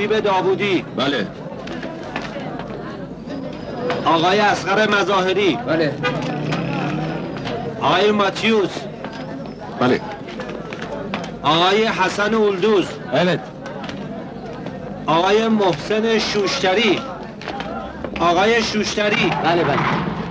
حبیب داوودی. بله. آقای اصغر مظاهری. بله. آقای ماتیوس. بله. آقای حسن اولدوز. بله. آقای محسن شوشتری. آقای شوشتری. بله بله.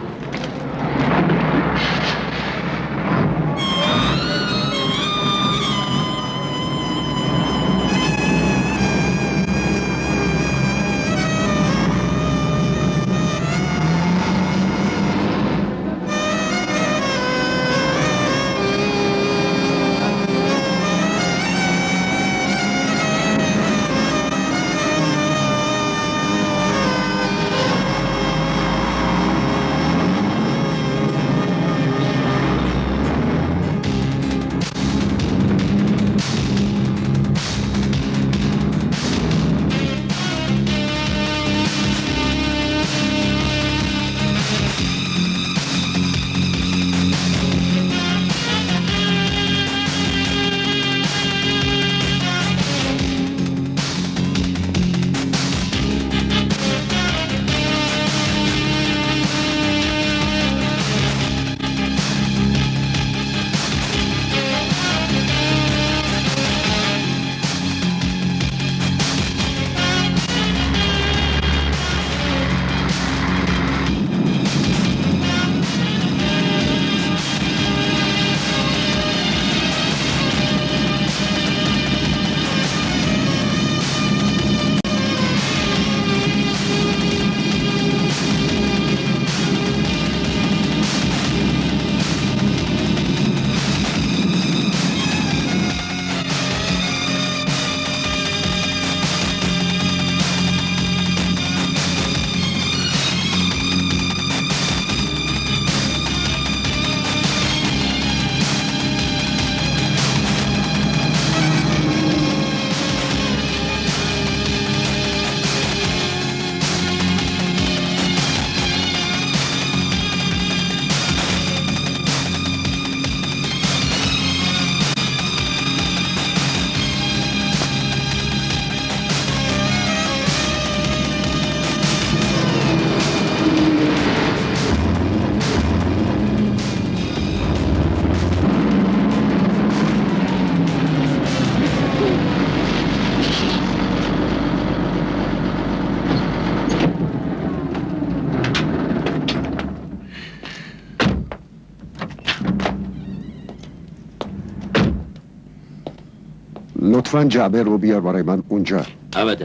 لطفاً جعبه رو بیار برای من اونجا. ابدا.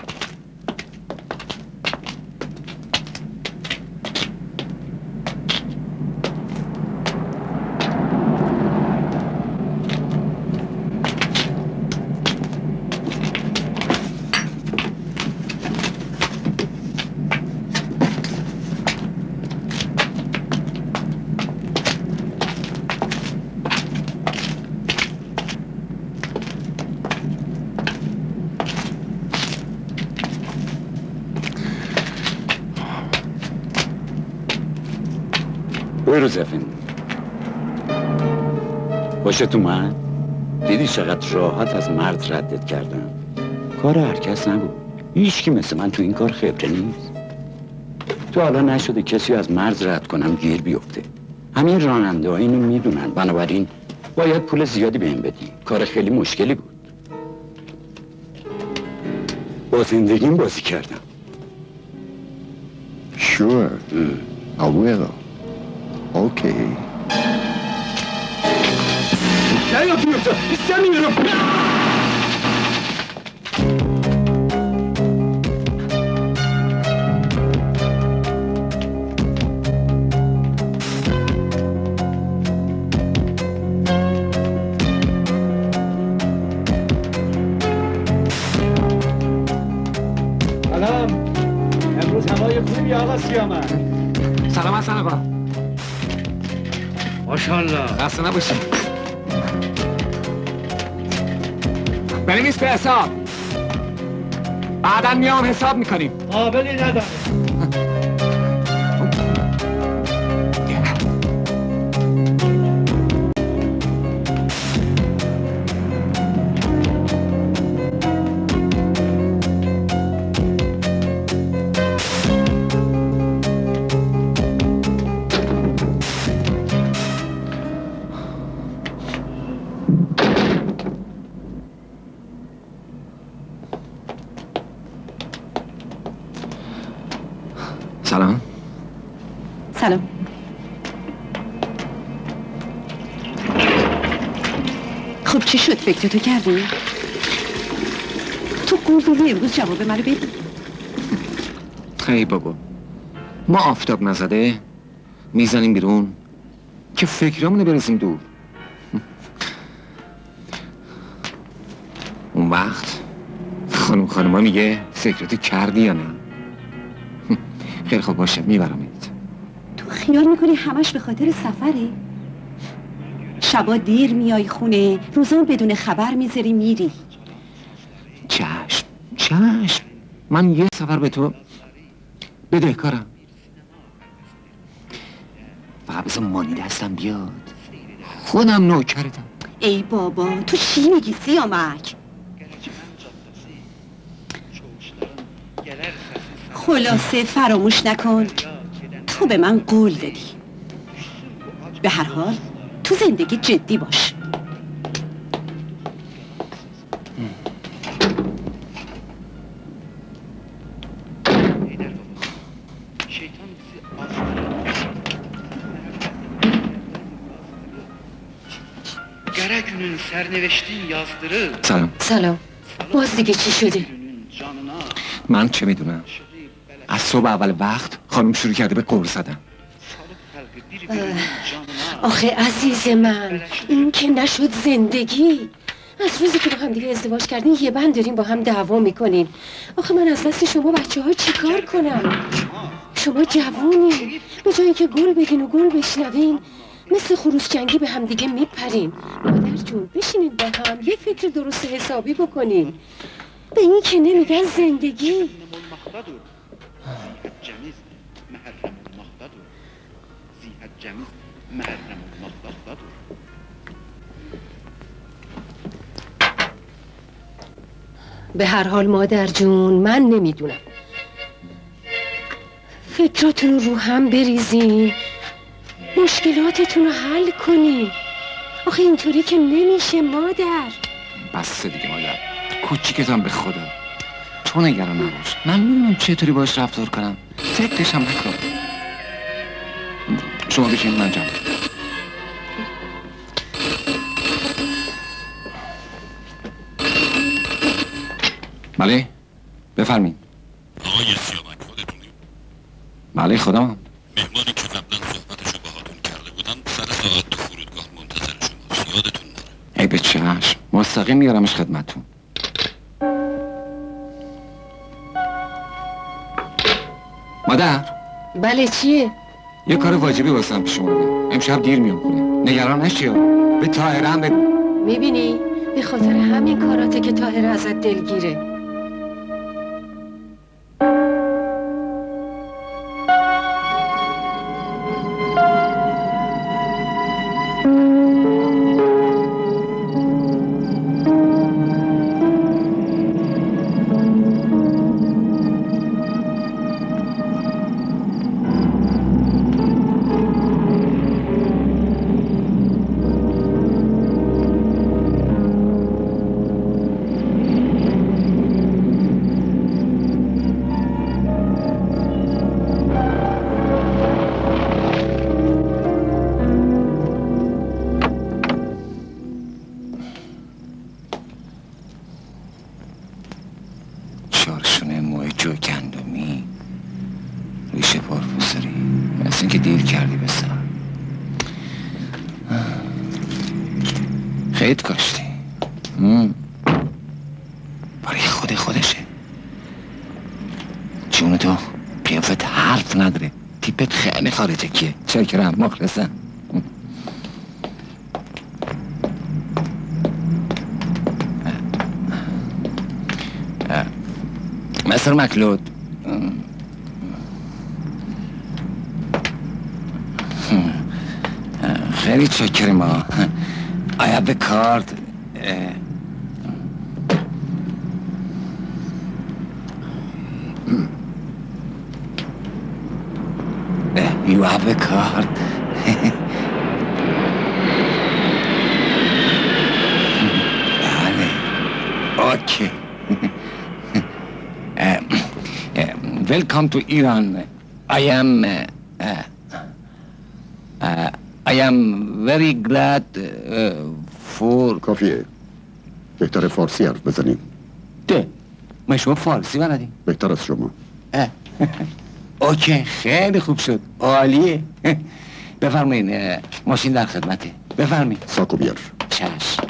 بروز افندی. خوشت اومد؟ دیدی چقدر راحت از مرد ردت کردم؟ کار هر کس نبود. هیچکی مثل من تو این کار خبره نیست. تو حالا نشده کسی از مرز رد کنم گیر بیفته. همین راننده ها اینو میدونن، بنابراین باید پول زیادی بهم بدی. کار خیلی مشکلی بود. با زندگیم بازی کردم. Sure. I will. Okay. Ya yapıyorsun? İstemiyorum. سلام. امروز هوای خوبی آقا سیامک. سلام حسن آقا. ماشاءالله. خسته نباشی. بنویس به حساب. بعدا میام حساب میکنیم. قابلی نداره. سلام. سلام. خب چی شد؟ فکرتو کردی؟ تو قول دادی امروز جواب منو بدی. ای بابا، ما آفتاب نزده میزنیم بیرون که فکرامونو برسیم دور. اون وقت خانوما میگه فکرتو کردی یا نه؟ خیلی خوب باشه، میبرمت. تو خیال میکنی همش به خاطر سفره؟ شبا دیر میای خونه، روزا بدون خبر میذاری میری. چشم من یه سفر به تو بدهکارم. فقط بذار مانی دستم بیاد، خودم نوکرتم. ای بابا تو چی میگی سیامک؟ خلاصه فراموش نکن تو به من قول دادی. به هر حال تو زندگی جدی باش. Qara günün sərneviştin yazdırır. سلام. باز دیگه چی شده؟ من چه میدونم؟ از صبح اول وقت خانم شروع کرده به قور زدن. آخه عزیز من، این که نشد زندگی. از روزی که با هم دیگه ازدواج کردین یه بند داریم با هم دعوا میکنین. آخه من از دست شما بچه ها چی کار کنم؟ شما جوونین، به جای اینکه گل بدین و گل بشنوین مثل خروس جنگی به هم دیگه میپرین. مادر جون بشینین با هم یه فکر درست حسابی بکنین. به این که نمیگن زندگی. به هر حال مادر جون من نمیدونم، فکراتون رو هم بریزین، مشکلاتتون رو حل کنین. آخه اینطوری که نمیشه مادر. بس دیگه مادر، کوچیکتم به خدا. تو نگران نباش، من میدونم چطوری باش رفتار کنم، فکرش هم نکن. شما بشین من جمع. بله بفرمین. آقای سیامک خودتونی؟ بله خودم. مهمانی که قبلا صحبتشو باهاتون کرده بودم سر ساعت تو فرودگاه منتظر شماست، یادتون نره. ای به چشم، مستقیم میارمش خدمتتون. مادر. بله چیه؟ یه کار واجبی واسم پیش اومده، امشب دیر میام خونه، نگران نشی. به طاهره هم بگو. میبینی؟ به خاطر همین کاراته که طاهره ازت دلگیره. چارشونه موی جو گندمی، ریشه پارفوسری، مثل اینکه دیر کردی به سر. خیلی کاشتی. برای خودشه. جون تو قیافت حرف نداره، تیپت خیلی خارجه کیه. شاکرم، مخلصم. Mr. McLeod. خیلی چاکریم ما. I have the card. You have the card. بله. Okay. Welcome to Iran. I am very glad for کافیه. بهتر فارسی حرف بزنیم. ده ما شما فارسی بلدیم؟ بهتر از شما. اوکی خیلی خوب شد عالیه. بفرمایین ماشین در خدمته. بفرمایین. ساکو بیار. چشم.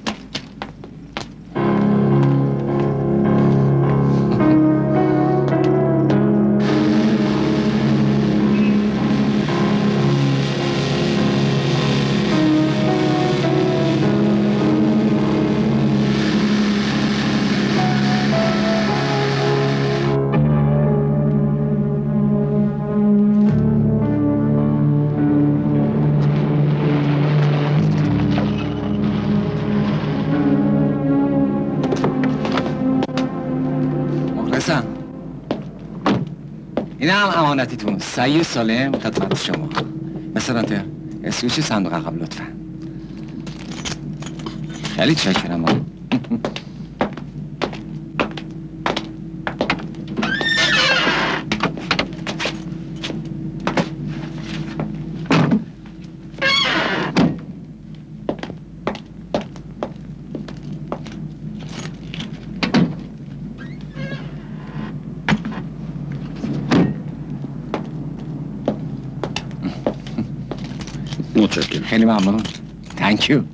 این هم امانتیتون 3 سالم خدمت شما. مثلا اسویچ صندوق عقب لطفا. خیلی چکرم ها. متشکرم. خیلی ممنون. Thank you.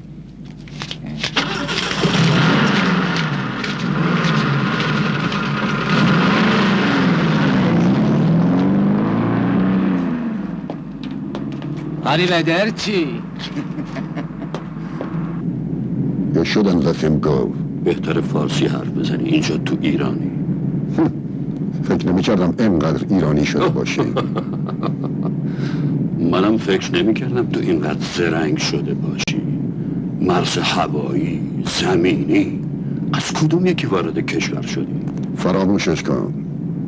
Arrivederci. You shouldn't let him go. بهتر فارسی حرف بزنی، اینجا تو ایرانی. فکر نمی‌کردم اینقدر ایرانی شده باشی. منم فکر نمی‌کردم تو اینقدر زرنگ شده باشی. مرز هوایی، زمینی، از کدوم یکی وارد کشور شدی؟ فراموشش کن.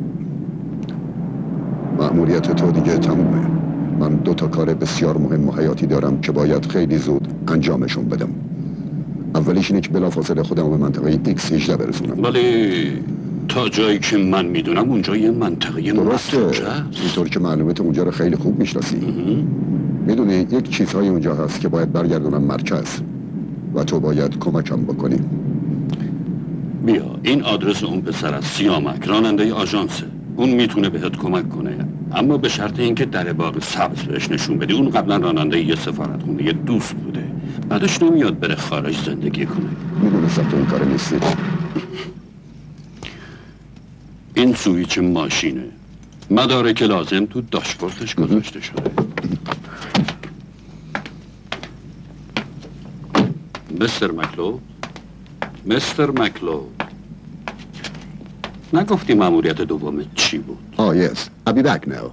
مأموریت تو دیگه تمومه. من 2 کار بسیار مهم و حیاتی دارم که باید خیلی زود انجامشون بدم. اولیش اینه که بلافاصله خودم به منطقه X18 برسونم. ولی تا جایی که من میدونم اونجا یه منطقه درسته. مفروش هست. اینطور که معلومه تو اونجا رو خیلی خوب میشناسی. میدونی یک چیزهای اونجا هست که باید برگردونم مرکز و تو باید کمکم بکنی. بیا این آدرس اون پسر از سیامک راننده آژانسه. اون میتونه بهت کمک کنه، اما به شرط اینکه در باغ سبز بهش نشون بدی. اون قبلا راننده یه سفارتخونه یه دوست بوده، بعدش نمیاد بره خارج زندگی کنه. میدونستم تو این کار نیستی. این سویچ ماشینه، مدارک لازم تو داشبوردش گذاشته شده. مستر مکلو نگفتی مأموریت دومت چی بود؟ yes. I'll be back now.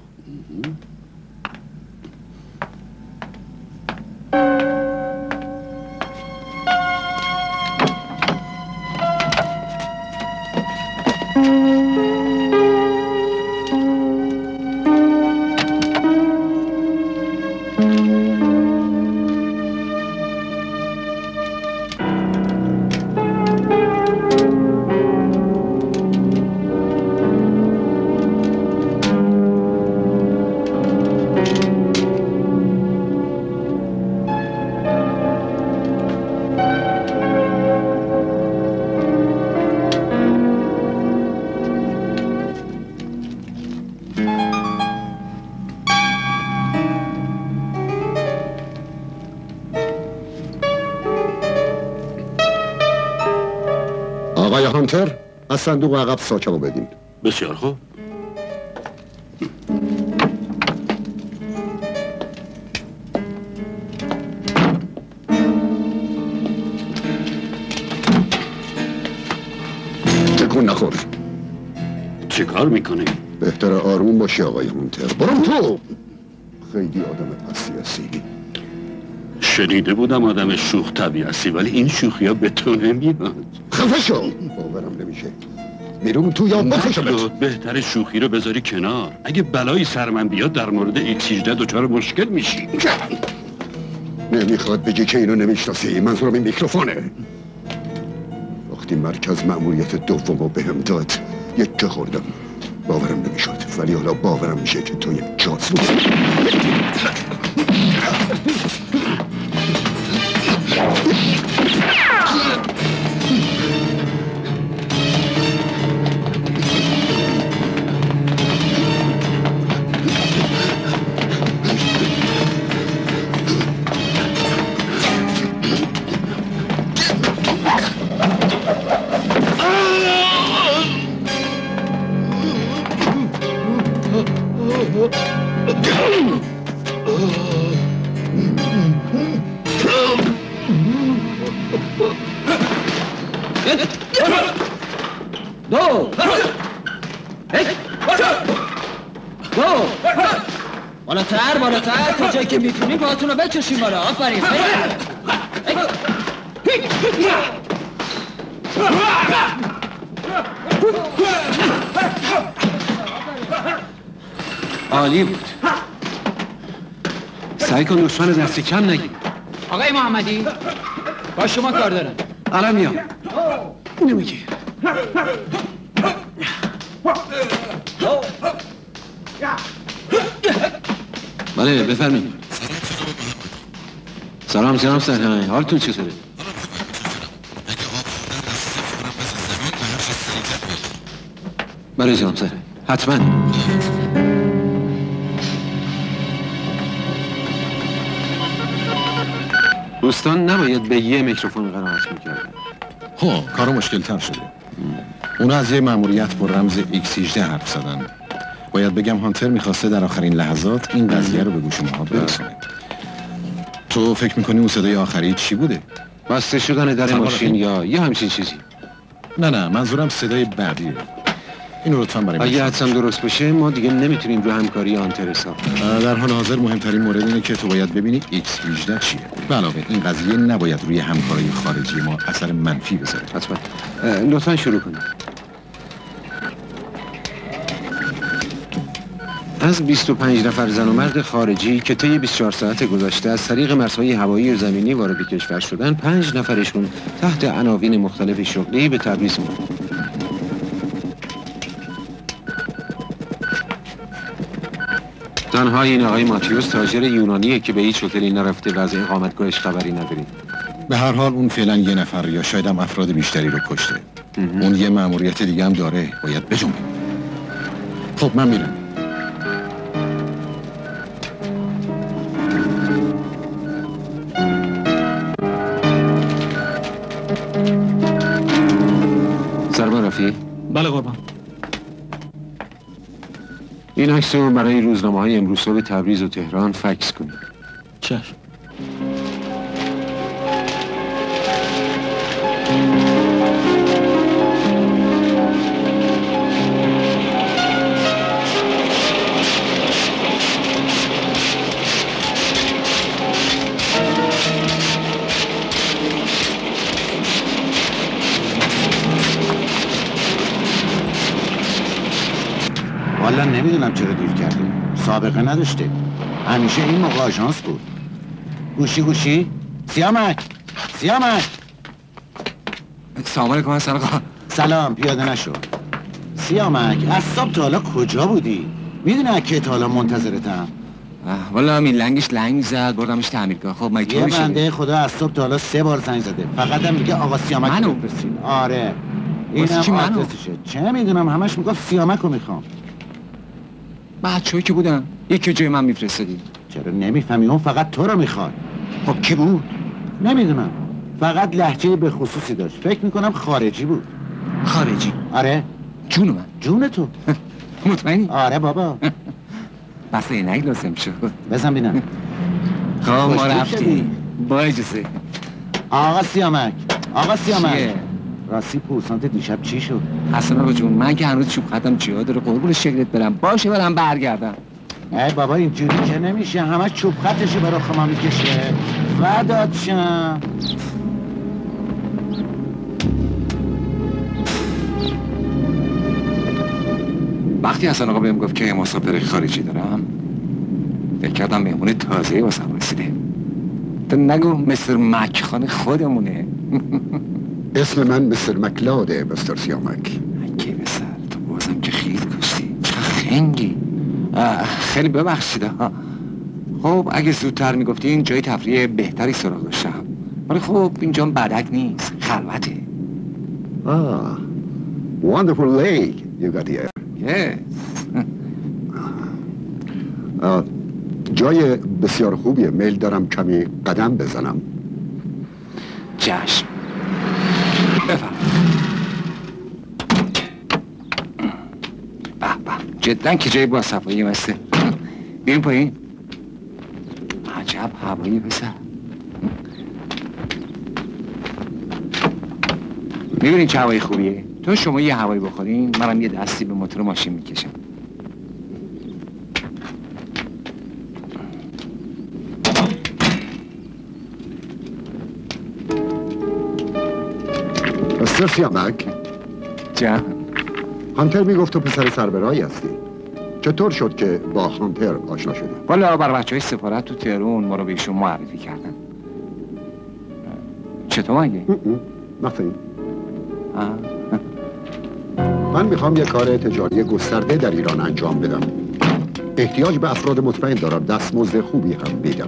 آقای هانتر، از صندوق عقب ساکمو بدین. بسیار خوب. تکون نخور. چه کار میکنی؟ بهتر آروم باشی آقای هانتر. برو تو. خیلی آدم پسی هستی. شنیده بودم آدم شوخ طبیعتی، ولی این شوخی ها به تو نمیاد. خفه شو. باورم نمیشه. بیرون تو یا بکشمت. بهتر شوخی رو بذاری کنار. اگه بلایی سر من بیاد در مورد X18 دچار مشکل میشی. نمیخواد بگی که اینو نمیشناسی. منظورم این میکروفونه. وقتی مرکز مأموریت دومو بهم داد، یک که خوردم. باورم نمیشد. ولی حالا باورم میشه که تو یک جاسوس. بالاتر تا جایی که میتونی باهاتون رو بکشیم بالا. آفرین. عالی بود. سعی کن دشمن دستی کم نگی. آقای محمدی با شما کار دارم. الان میام. نمیگی. بله بفرمایید. سلام جناب سرهنگ، حالتون چطوره؟ بله جناب سرهنگ، حتما. دوستان نباید به یه میکروفون قرائت میکردن. کارو مشکل تر شده. اونا از یه مأموریت با رمز X18 حرف زدن. باید بگم هانتر میخواسته در آخرین لحظات این قضیه رو به گوش ما برسونه. تو فکر میکنی اون صدای آخری چی بوده؟ بسته شدن در ماشین یا یه همچین چیزی؟ نه منظورم صدای بعدیه. اینو لطفاً برای من. اگه حدسم درست باشه ما دیگه نمیتونیم رو همکاری هانتر حساب. در حال حاضر مهمترین مورد اینه که تو باید ببینی X18 چیه. به علاوه این قضیه نباید روی همکاری خارجی ما اثر منفی بذاره. حتما. لطفاً شروع کنید. از 25 نفر زن و مرد خارجی که طی 24 ساعت گذشته از طریق مرزهای هوایی و زمینی وارد کشور شدن، 5 نفرشون تحت عناوین مختلف شغلی به تبریز اومدن. تنها این آقای ماتیوس تاجر یونانیه که به هیچ هتلی نرفته و از اقامتگاهش خبری نداریم. به هر حال اون فعلا یه نفر یا شاید هم افراد بیشتری رو کشته. اون یه مأموریت دیگه هم داره، باید بجنبه. خب من میرم. سربان رفیع؟ بله قربان. این عکس رو برای روزنامه‌های امروز صبح تبریز و تهران فکس کنید. چشم. والا نمیدونم چرا دیر کردیم. سابقه نداشته. همیشه این موقع آژانس بود. گوشی سیامک. سلام علیکم حسن آقا. سلام، پیاده نشو. سیامک از صبح تا حالا کجا بودی؟ میدونی که تا حالا منتظرتم. والا این لنگش لنگ زد بردمش تعمیرگاه. خب مگه یه بنده خدا از صبح تا حالا 3 بار زنگ زده. فقط هم میگه آقا سیامک منو بفرستین. آره اینم چی منو؟ آدرسشه. چه میدونم همش میگفت سیامک رو میخوام. بچه‌ای که بودن یکی جای من میفرستادی. چرا نمیفهمی؟ اون فقط تو رو میخواد. خب کی بود؟ نمیدونم، فقط لهجه به خصوصی داشت. فکر میکنم خارجی بود. خارجی؟ آره. جون من. جون تو. مطمئنی؟ آره بابا. بس اینک لازم شد. بزن بینم. خب ما رفتیم. با اجازه. آقا سیامک چیه؟ راستی پورسانت دیشب چی شد؟ حسن آقا جون من که هنوز چوب خطم چیا داره، قربون شکلت برم. باشه برم برگردم. ای بابا اینجوری که نمیشه، همه چوب خطشو برای خما میکشه. فدات شم. وقتی حسن آقا بهم گفت که مسافر خارجی دارم، فکر کردم مهمون تازه واسم رسیده. تو نگو مستر مکخان خودمونه. اسم من مستر مکلاده مستر سیامک. که بسر تو بازم که خیلی کشتی. چقدر خنگی. خیلی ببخشید ها. خب اگه زودتر میگفتین جای تفریح بهتری سراغ داشتم، ولی خب اینجا بدک نیست، خلوته. Wonderful lake you got here. Yes. جای بسیار خوبیه. میل دارم کمی قدم بزنم. چشم. بفرم. به به، جدن که جای با صفایی مسته. بیرون پایین. عجب هوایی پسر. میبینین چه هوایی خوبیه؟ تو شما یه هوایی بخورین، منم یه دستی به موتور ماشین میکشم. مستر سیامک. جان. هانتر میگفت تو پسر سربرایی هستی. چطور شد که با هانتر آشنا شدی؟ والا بر بچه های سفارت تو تهران ما رو به ایشون معرفی کردن. چطور مگه؟ nothing. من میخوام یه کار تجاری گسترده در ایران انجام بدم. احتیاج به افراد مطمئن دارم، دستمزد خوبی هم میدم.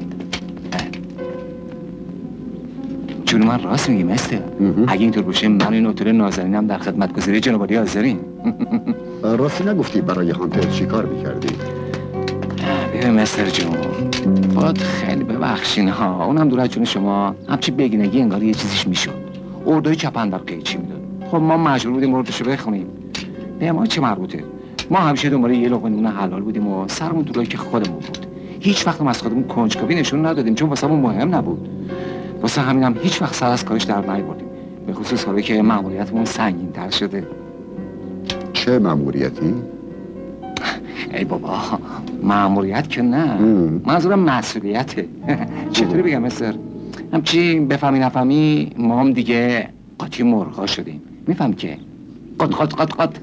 چون من راست میگی مستر. اگه اینطور باشه من این هتل نازنینم در خدمتگزاری جناب عالی حاضرین. راستی نگفتی برای هانتر چی کار میکردی؟ ببین مستر جون، باید خیلی ببخشین ها، اونم دور از جون شما همچی بگینگی انگار یه چیزیش میشد. اردوی چپندر قیچی میداد. خب ما مجبور بودیم مردشو بخونیم. به ما چه مربوطه؟ ما همیشه دنبال یه لقمه نون حلال بودیم و سرمون دورایی که خودمون بود. هیچ وقت از خودمون کنجکاوی نشون ندادیم چون واسمون مهم نبود. واسه همینم هیچ وقت سر از کارش در نیاوردیم. به خصوص حالا که مأموریتمون سنگین‌تر شده. چه مأموریتی؟ ای بابا، مأموریت که نه. منظورم مسئولیته. چطوری بگم مستر؟ همچی بفهمی نفهمی ما هم دیگه قاطی مرغا شدیم. میفهم که قط.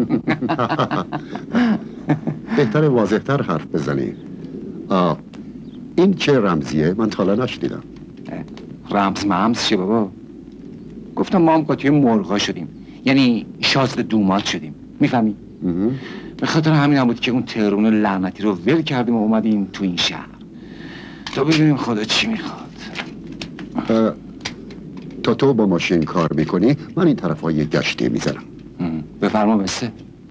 بهتره واضح‌تر حرف بزنی. این چه رمزیه؟ من تا حالا نشنیدم. رمز چه بابا؟ گفتم ما هم قاطی مرغا شدیم، یعنی شازده دومات شدیم. میفهمی؟ به خاطر همین هم بود که اون تهرون لعنتی رو ول کردیم و اومدیم تو این شهر تا ببینیم خدا چی میخواد. تا تو با ماشین کار میکنی من این طرف های گشتی میزنم. بفرما بسته.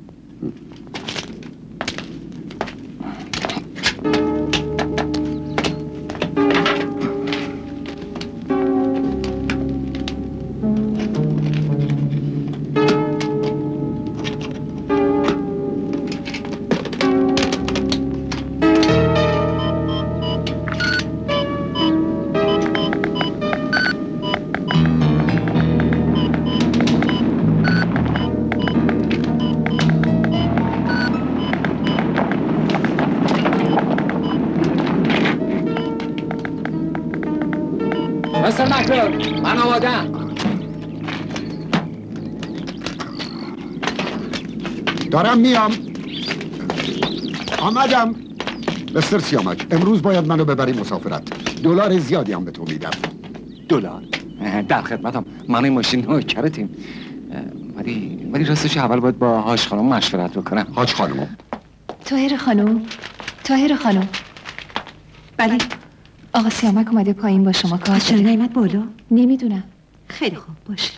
مستر مکلر، من آمادم. دارم میام. آمدم. مستر سیامک، امروز باید منو ببری مسافرت. دلار زیادی هم به تو میدم. دلار؟ در خدمتم. من این ماشین نوکرتیم. ولی راستش اول باید با حاج خانم مشورت بکنم. حاج خانم؟ طاهر خانم. بله. آقا سیامک اومده پایین با شما کار. چرا نیامد بالا؟ نمیدونم. خیلی خوب باشه.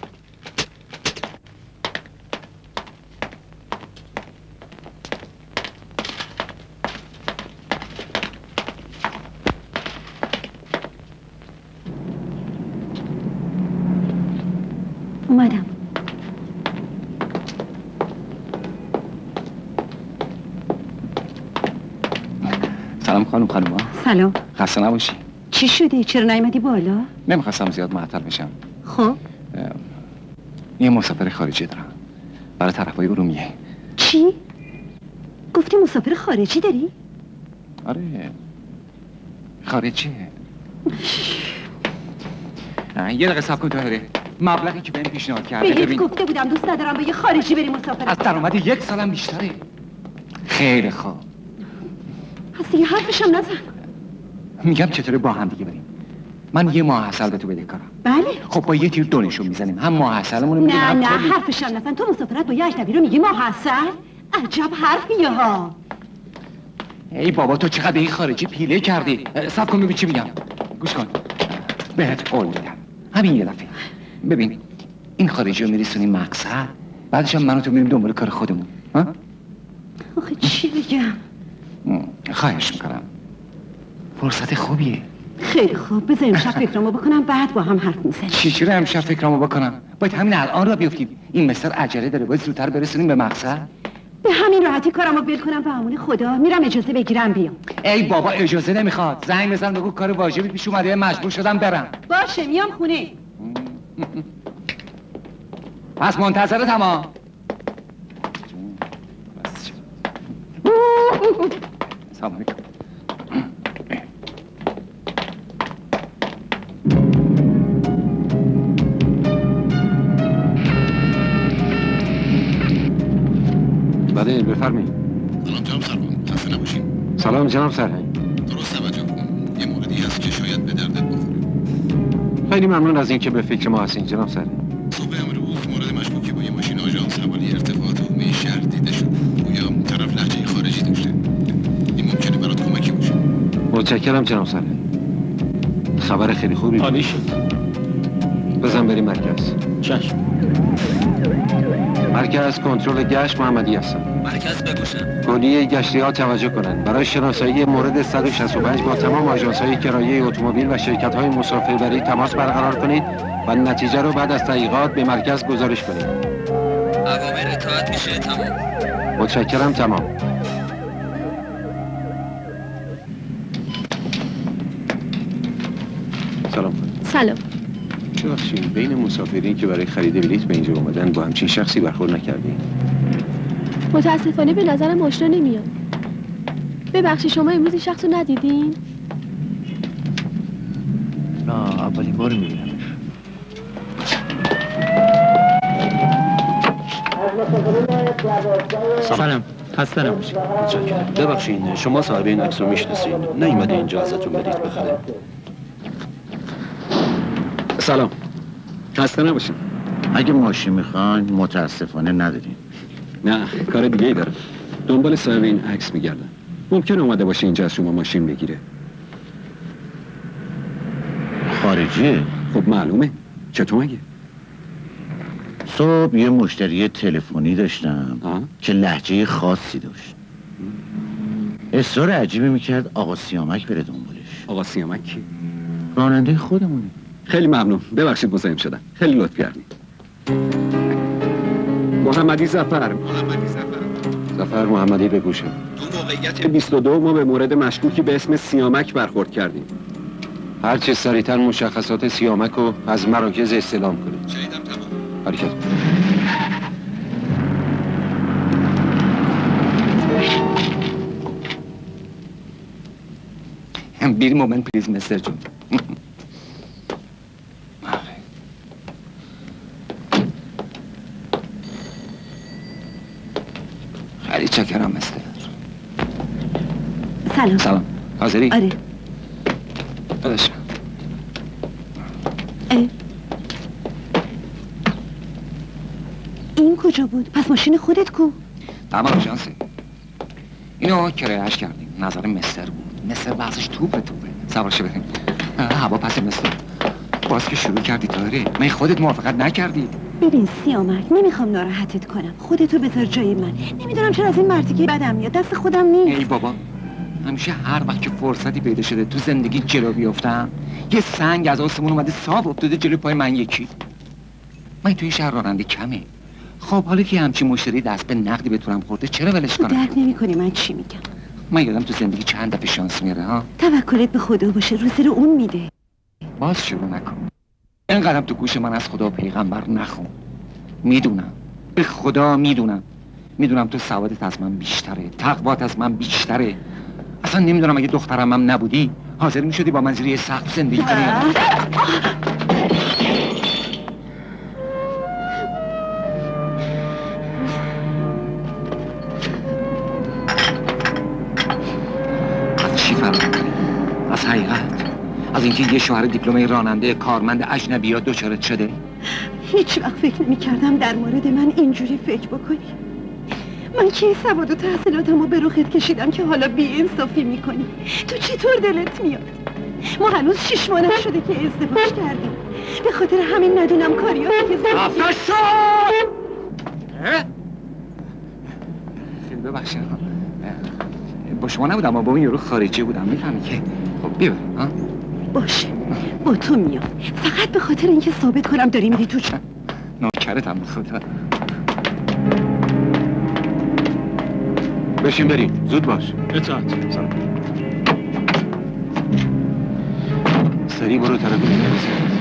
اومدم. سلام خانم ها. سلام. خسته نباشی. چی شده؟ چرا نیامدی بالا؟ نمیخواستم زیاد معطل بشم. خب یه مسافر خارجی دارم برای طرفای ارومیه. چی؟ گفتی مسافر خارجی داری؟ آره خارجیه. یه دقیقه صبر کن طاهره. مبلغی که بهم پیشنهاد کرده بهت گفته بودم دوست ندارم با یه خارجی بری مسافرت. از درآمد 1 سالم بیشتره. خیلی خوب. پس دیگه حرفشم نزن. میگم چطوری با هم دیگه بریم. من یه ماه عسل به تو بدهکارم. بله. خب با یه تیر دونشون میزنیم. هم ماه عسلمون رو میگیم. نه حرفشم نزن. تو مسافرت با یه اجنبی رو میگی ماه عسل؟ عجب حرفیه ها. ای بابا تو چقدر به این خارجی پیله کردی. صبر کن ببین چی میگم. گوش کن. بهت قول میدم همین یه دفعه. ببین این خارجی رو میرسونیم مقصد، بعدش هم من و تو میریم دنبال کار خودمون. ها؟ آخه چی بگم؟ خواهش میکنم. فرصت خوبیه. خیلی خوب، بذار امشب فکرامو بکنم بعد با هم حرف میزنیم. چی رو امشب فکرامو بکنم؟ باید همین الان را بیفتیم. این مستر عجله داره، باید زودتر برسونیم به مقصد. به همین راحتی کارمو ول کنم به امون خدا. میرم اجازه بگیرم بیام. ای بابا اجازه نمیخواد. زنگ بزن بگو کار واجبی پیش اومده، مجبور شدم برم. باشه میام خونه. پس منتظرتم ها. سلام علیکم. بله بفرمایید. سلام جناب سرهنگ، خسته نباشین. سلام جناب سرهنگ. درست توجه کن، یه موردی هست که شاید به دردت بخوره. خیلی ممنون از اینکه به فکر ما هستین جناب سرهنگ. صبح امروز مورد مشکوکی با یه ماشین آژانس حوالی ارتفاعات عمومی شهر دیده شد. گویا اون طرف لهجه خارجی داشته. این ممکنه برات کمکی باشه. متشکرم جناب سرهنگ. خبر خیلی خوبی بود. عالی شد. بزن بریم مرکز. چشم. مرکز کنترل گشت محمدی هستم. مرکز بگوشم. کلیه گشتی ها توجه کنند. برای شناسایی مورد 165 با تمام آژانس‌های کرایه اتومبیل و شرکت‌های مسافربری تماس برقرار کنید و نتیجه رو بعد از تحقیقات به مرکز گزارش کنید. اوامر اطاعت میشه. تمام. متشکرم. تمام. سلام. سلام. ببخشید بین مسافرین که برای خرید بلیط به اینجا اومدن با همچین شخصی برخورد نکردین؟ متاسفانه به نظرم آشنا نمیاد. ببخشید شما امروز این شخص رو ندیدین؟ نه اولین بار میبینم. سلام. خسته نباشید. ببخشید شما صاحب این عکس رو میشناسین؟ نیومده اینجا ازتون بلیط بخره. سلام. خسته نباشین. اگه ماشین میخواین متاسفانه نداریم. نه کار دیگه ای دارم. دنبال صاحب این عکس میگردم. ممکنه اومده باشه اینجا از شما ماشین بگیره. خارجیه؟ خب معلومه. چطور مگه؟ صبح یه مشتری تلفنی داشتم که لهجه خاصی داشت. اصرار عجیبی میکرد آقا سیامک بره دنبالش. آقا سیامک کی؟ راننده خودمونه. خیلی ممنون. ببخشید مزاحم شدم. خیلی لطف کردید. محمدی ظفر. ظفر محمدی بگوشم. تو موقعیت 22 ما به مورد مشکوکی به اسم سیامک برخورد کردیم. هر چه سریعتر مشخصات سیامک رو از مراکز استعلام کنید. شنیدم تمام. حرکت کن. Bir moment please Mr. John. خیلی چکرم مستر. سلام. سلام. حاضری؟ آره. بدشم. این کجا بود؟ پس ماشین خودت کو؟ تمام آژانسه. اینو کرایه‌اش کردیم. نظر مستر بود. مستر بحثش توپه. سوارش بریم. هوا پس مستر. باز که شروع کردی تاره. من خودت موافقت نکردی. ببین سیامک نمیخوام ناراحتت کنم. خودتو بذار جای من. نمیدونم چرا از این مرتیکه بدم میاد. دست خودم نیست. ای بابا. همیشه هر وقت که فرصتی پیدا شده تو زندگی جلو بیفتم یه سنگ از آسمون اومده صاف افتاده جلوی پای من یکی. من توی شهر راننده کمه. خب حالا که همچین مشتری دست به نقدی بتونم خورده چرا ولش کنم؟ درک نمی‌کنی من چی میگم. من یادم تو زندگی چند دفعه شانس میاره ها. توکلت به خدا باشه رو زیر اون میده. باز شروع نکن. اینقدر تو گوش من از خدا پیغمبر نخون. میدونم. به خدا میدونم. میدونم تو سوادت از من بیشتره. تقوات از من بیشتره. اصلا نمیدونم اگه دخترم هم نبودی حاضر میشدی با من زیر یه سقف زندگی کنی. از چی فرق میکنی؟ از حقیقت؟ از اینکه یه شوهر دیپلمه راننده کارمند اجنبی یا دوچارت شده؟ هیچ وقت فکر نمی‌کردم در مورد من اینجوری فکر بکنی. من کی سواد و تحصیلاتمو به رخت کشیدم که حالا بی انصافی میکنی؟ تو چطور دلت میاد؟ ما هنوز 6 ماه نشده که ازدواج کردیم. به خاطر همین ندونم کاریاتی که زندگی خیلی ببخشید با شما نبودم اما با اون یارو خارجی بودم میفهمی که خب بیبریم ها؟ باشه با تو میام، فقط به خاطر اینکه ثابت کنم داری میری تو چه نوکرتم به خدا. بشین بریم زود باش. اطاعت. سریع برو طرف نگرسید.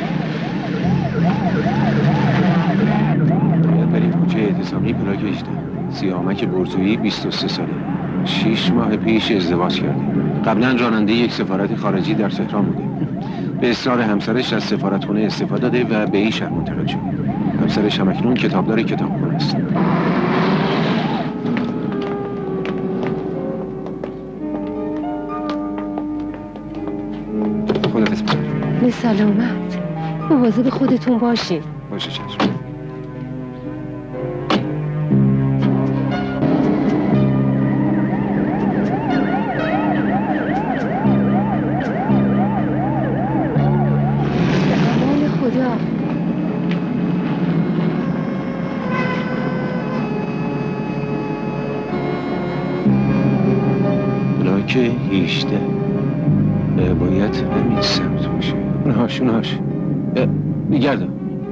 باید بریم کوچه اعتصامی پلاک 18. سیامک برزویی 23 ساله. 6 ماه پیش ازدواج کرده. قبلا راننده یک سفارت خارجی در تهران بوده. به اصرار همسرش از سفارتخونه استفاده داده و به این شهر منتقل شده. همسرش هم اکنون کتابدار کتابخونه است. خداحافظ. به سلامت. مواظب خودتون باشین. باشه چشم. بلاک 18 باید همین سمت باشه. اونهاش میگردم.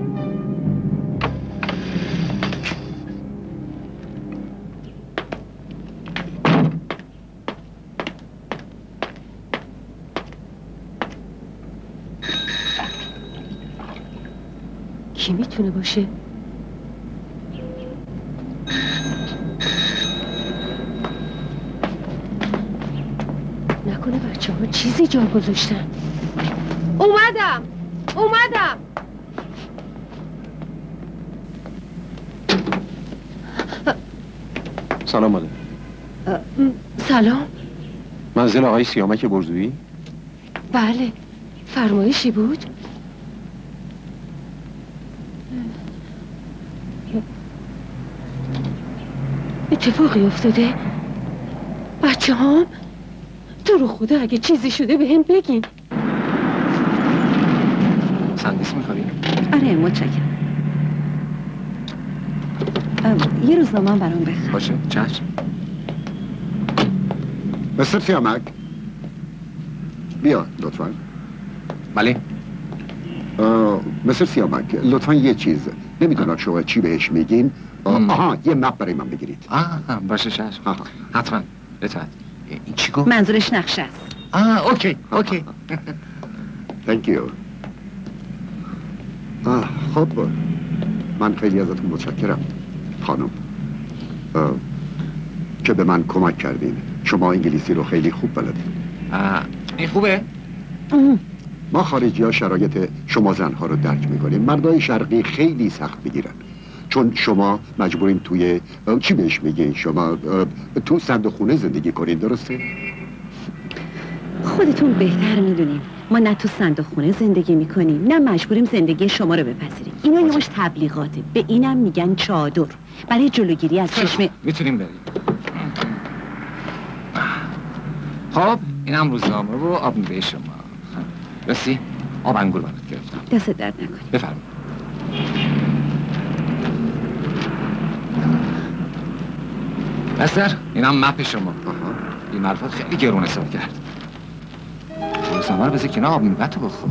کی میتونه باشه؟ نکنه بچه ها چیزی جا گذاشتن. اومدم. سلام مادر. سلام. منزل آقای سیامک برزویی؟ بله. فرمایشی بود؟ اتفاقی افتاده؟ بچه هام؟ تو رو خدا اگه چیزی شده به هم بگین. سندیس میخوری؟ آره متشکرم. یه روزنامه هم برام بخون. باشه چشم. مستر سیامک بیا لطفا. بله. مستر سیامک لطفا یه چیز نمیدونم شما چی بهش میگین. آها یه مپ برای من بگیرید. باشه چشم. حتما. اطاعت. این چی گفت؟ منظورش نقشه است. اوکی. Thank you. خب من خیلی ازتون متشکرم خانم که به من کمک کردین. شما انگلیسی رو خیلی خوب بلدین. این خوبه؟ ما خارجی ها شرایط شما زنها رو درک میکنیم. مردای شرقی خیلی سخت میگیرن چون شما مجبورین توی چی بهش میگین شما تو صندوقخونه زندگی کنین، درسته؟ خودتون بهتر میدونیم. ما نه تو صندوقخونه زندگی میکنیم نه مجبوریم زندگی شما رو بپذیریم. اینا یه مش تبلیغاته. به اینم میگن چادر برای جلوگیری از چشم. میتونیم بریم. خب اینم روزنامه و آب میوه شما. رسی آب انگور برات گرفتم. دست درد نکنی. بفرمایید. مستر اینم مپ شما. این معرفت خیلی گرون حساب کرد. روزنامه رو بذار کنار آب میوه تو بخور.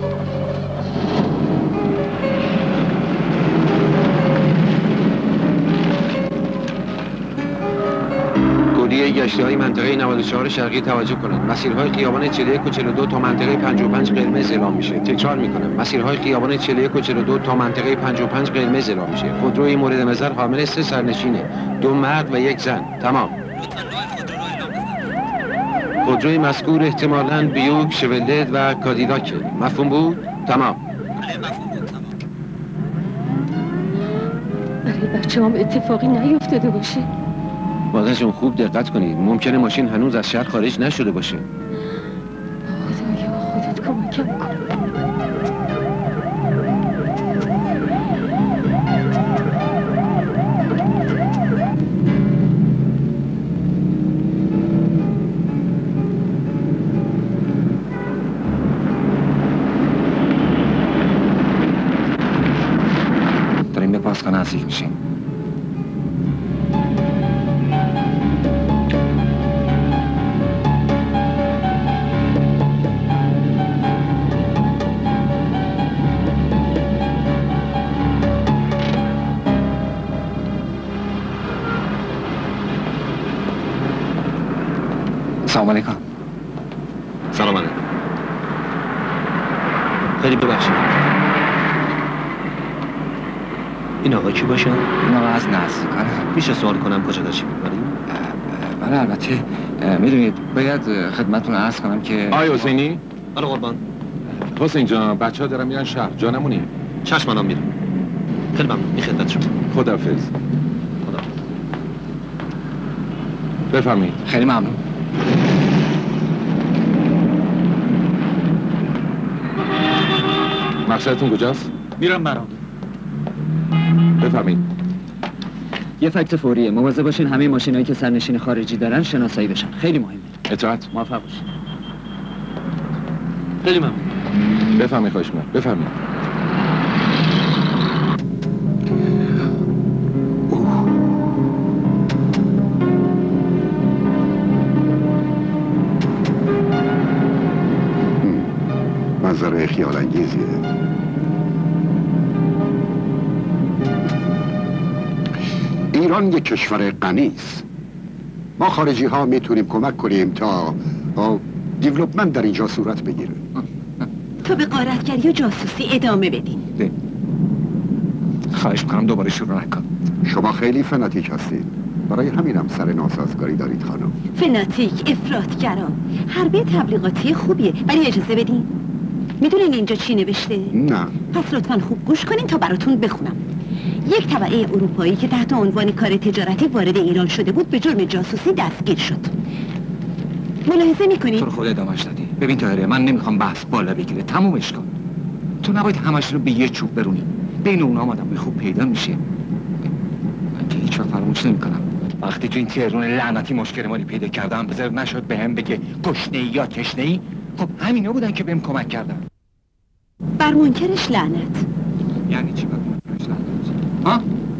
گودی گشتی‌های منطقه 94 شرقی توجه کنند. مسیرهای خیابان 41 و 42 تا منطقه 55 قرمز اعلام میشه. تکرار میکنم. مسیرهای خیابان 41 و 42 تا منطقه 55 قرمز اعلام میشه. خودروی مورد نظر حامل 3 سرنشینه. 2 مرد و 1 زن. تمام. خودروی مذکور احتمالاً بیوک، شولت و کادیلاک. مفهوم بود؟ تمام. برای بچه هم اتفاقی نیفتاده باشه. مادر جون خوب دقت کنید. ممکنه ماشین هنوز از شهر خارج نشده باشه. خدایا خودت کمکم کن. سلام علیکم. سلام علیکم. خیلی ببخشید. این آقا کی باشه؟ این آقا از نزدیکانه. میشه سوال کنم کجا داشتی می‌برید؟ بله البته میدونید باید خدمتتون عرض کنم که آی حسینی؟ بله قربان. حسین جان بچه‌ها دارن میرن شهر. جا نمونی. چشم منم میرم. خیلی ممنون. این خدمت شما. خداحافظ. خدا. بفرمایید. خیلی ممنون. مقصدتون کجاست؟ میرم برام. بفرمایید. یه فکت فوریه. مواظب باشین همه ماشینایی که سرنشین خارجی دارن شناسایی بشن. خیلی مهمه. اطاعت. موفق باشین. خیلی ممنون. بفرمایید خواهش می‌کنم. بفرمایید. منظره خیال انگیزیه. ایران یک کشور غنی است. ما خارجی ها میتونیم کمک کنیم تا دیولپمنت در اینجا صورت بگیره. تو به غارتگری و جاسوسی ادامه بدین. خواهش میکنم دوباره شروع نکن. شما خیلی فناتیک هستید. برای همینم سر ناسازگاری دارید خانم. فناتیک، افراطگرا. حربه تبلیغاتی خوبیه ولی اجازه بدین. میدونین اینجا چی نوشته؟ نه. پس لطفاً خوب گوش کنین تا براتون بخونم. یک طبقه اروپایی که تحت عنوان کار تجارتی وارد ایران شده بود به جرم جاسوسی دستگیر شد. ملاحظه میکنین؟ تو خود ادامهش دادی. ببین طاهره من نمیخوام بحث بالا بگیره. تمومش کن. تو نباید همش رو به یه چوب برونی. بین اونا هم آدم خوب پیدا میشه. من که هیچ وقت فراموش نمیکنم. وقتی تو این تهران لعنتی مشکل مالی پیدا کردم بذار نشد بهم بگه گشنه‌ای یا تشنه‌ای. خب همینا بودن که بهم کمک کردن. بر منکرش لعنت. یعنی چی بر منکرش لعنت؟ ها؟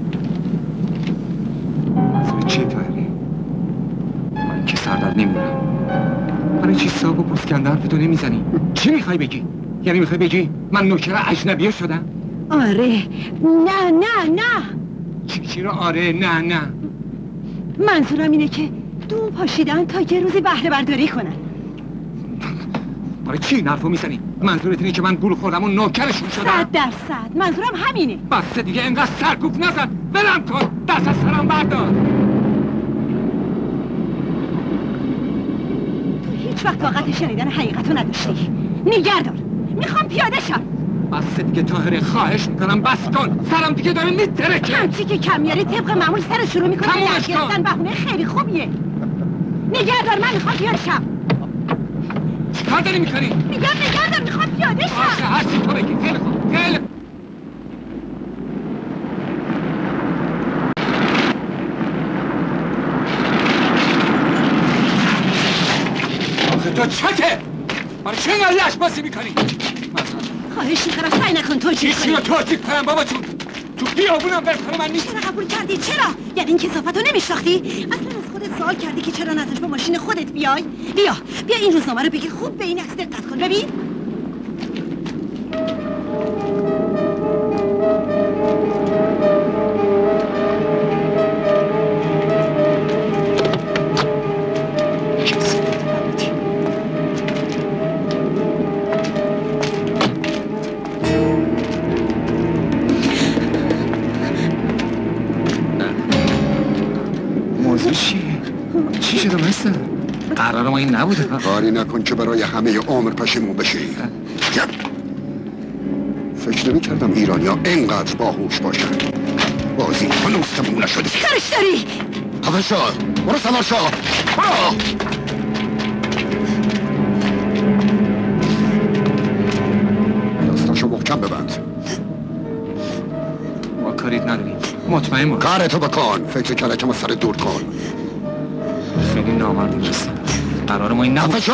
منظور چیه طاهره؟ من که سردر نمیرم. برای چی صاحب و پسکنده حرفتو نمیزنی؟ چی میخوای بگی؟ یعنی میخوای بگی من نوکر اجنبیه شدم؟ آره. نه نه نه. چی رو آره نه نه؟ منظورم اینه که دوم پاشیدن تا یه روزی بهره برداری کنن. برای چی این حرفو میزنی؟ منظورت اینه که من گول خوردم و نوکرشون شدم؟ 100%. منظورم همینه. بس دیگه انقدر سرکوب نزن. ولم کن. دست از سرم بردار. تو هیچ وقت طاقت شنیدن حقیقتو نداشتی. نگهدار. میخوام پیاده شم. بس دیگه طاهره خواهش میکنم بس کن. سرم دیگه داره میترکه. همچی که کم میاری طبق معمول سر شروع میکنه. تمومش کن. بهونه خیلی خوبیه. نگهدار من میخوام پیاده شم. چیکار داری میکنی؟ میگم نگهدار میخوام پیاده شم. باشه هرچی تو بگی. خیلی خوب. خیلی آخه تو چته؟ برای چه اینقدر لش بازی میکنی؟ خواهش میکنم سعی نکن توجیه کنی. چی رو توجیه کنم بابا جون؟ تو بیابونم برکن من نیست. چرا قبول کردی؟ چرا؟ یعنی این کثافتو نمیشناختی؟ اصلا از خودت سوال کردی که چرا نذاش با ماشین خودت بیای؟ بیا این روزنامه رو بگی خوب به این عکس دقت کن. ببین چی شده مثل؟ قرار ما این نبوده. کاری نکن که برای همه عمر پشیمون بشی. فکر نمی کردم ایرانیا اینقدر باهوش باشن. بازی هنوز تموم نشده. چی کارش داری؟ خفه شو. برو سوار شو. برو. دستاشو محکم ببند. ما کاریت نداریم. مطمئن باش. کارتو بکن. فکر کلکم از سر دور کن. خیلی نامردی هستم. قرار ما این نبود. خفه شو.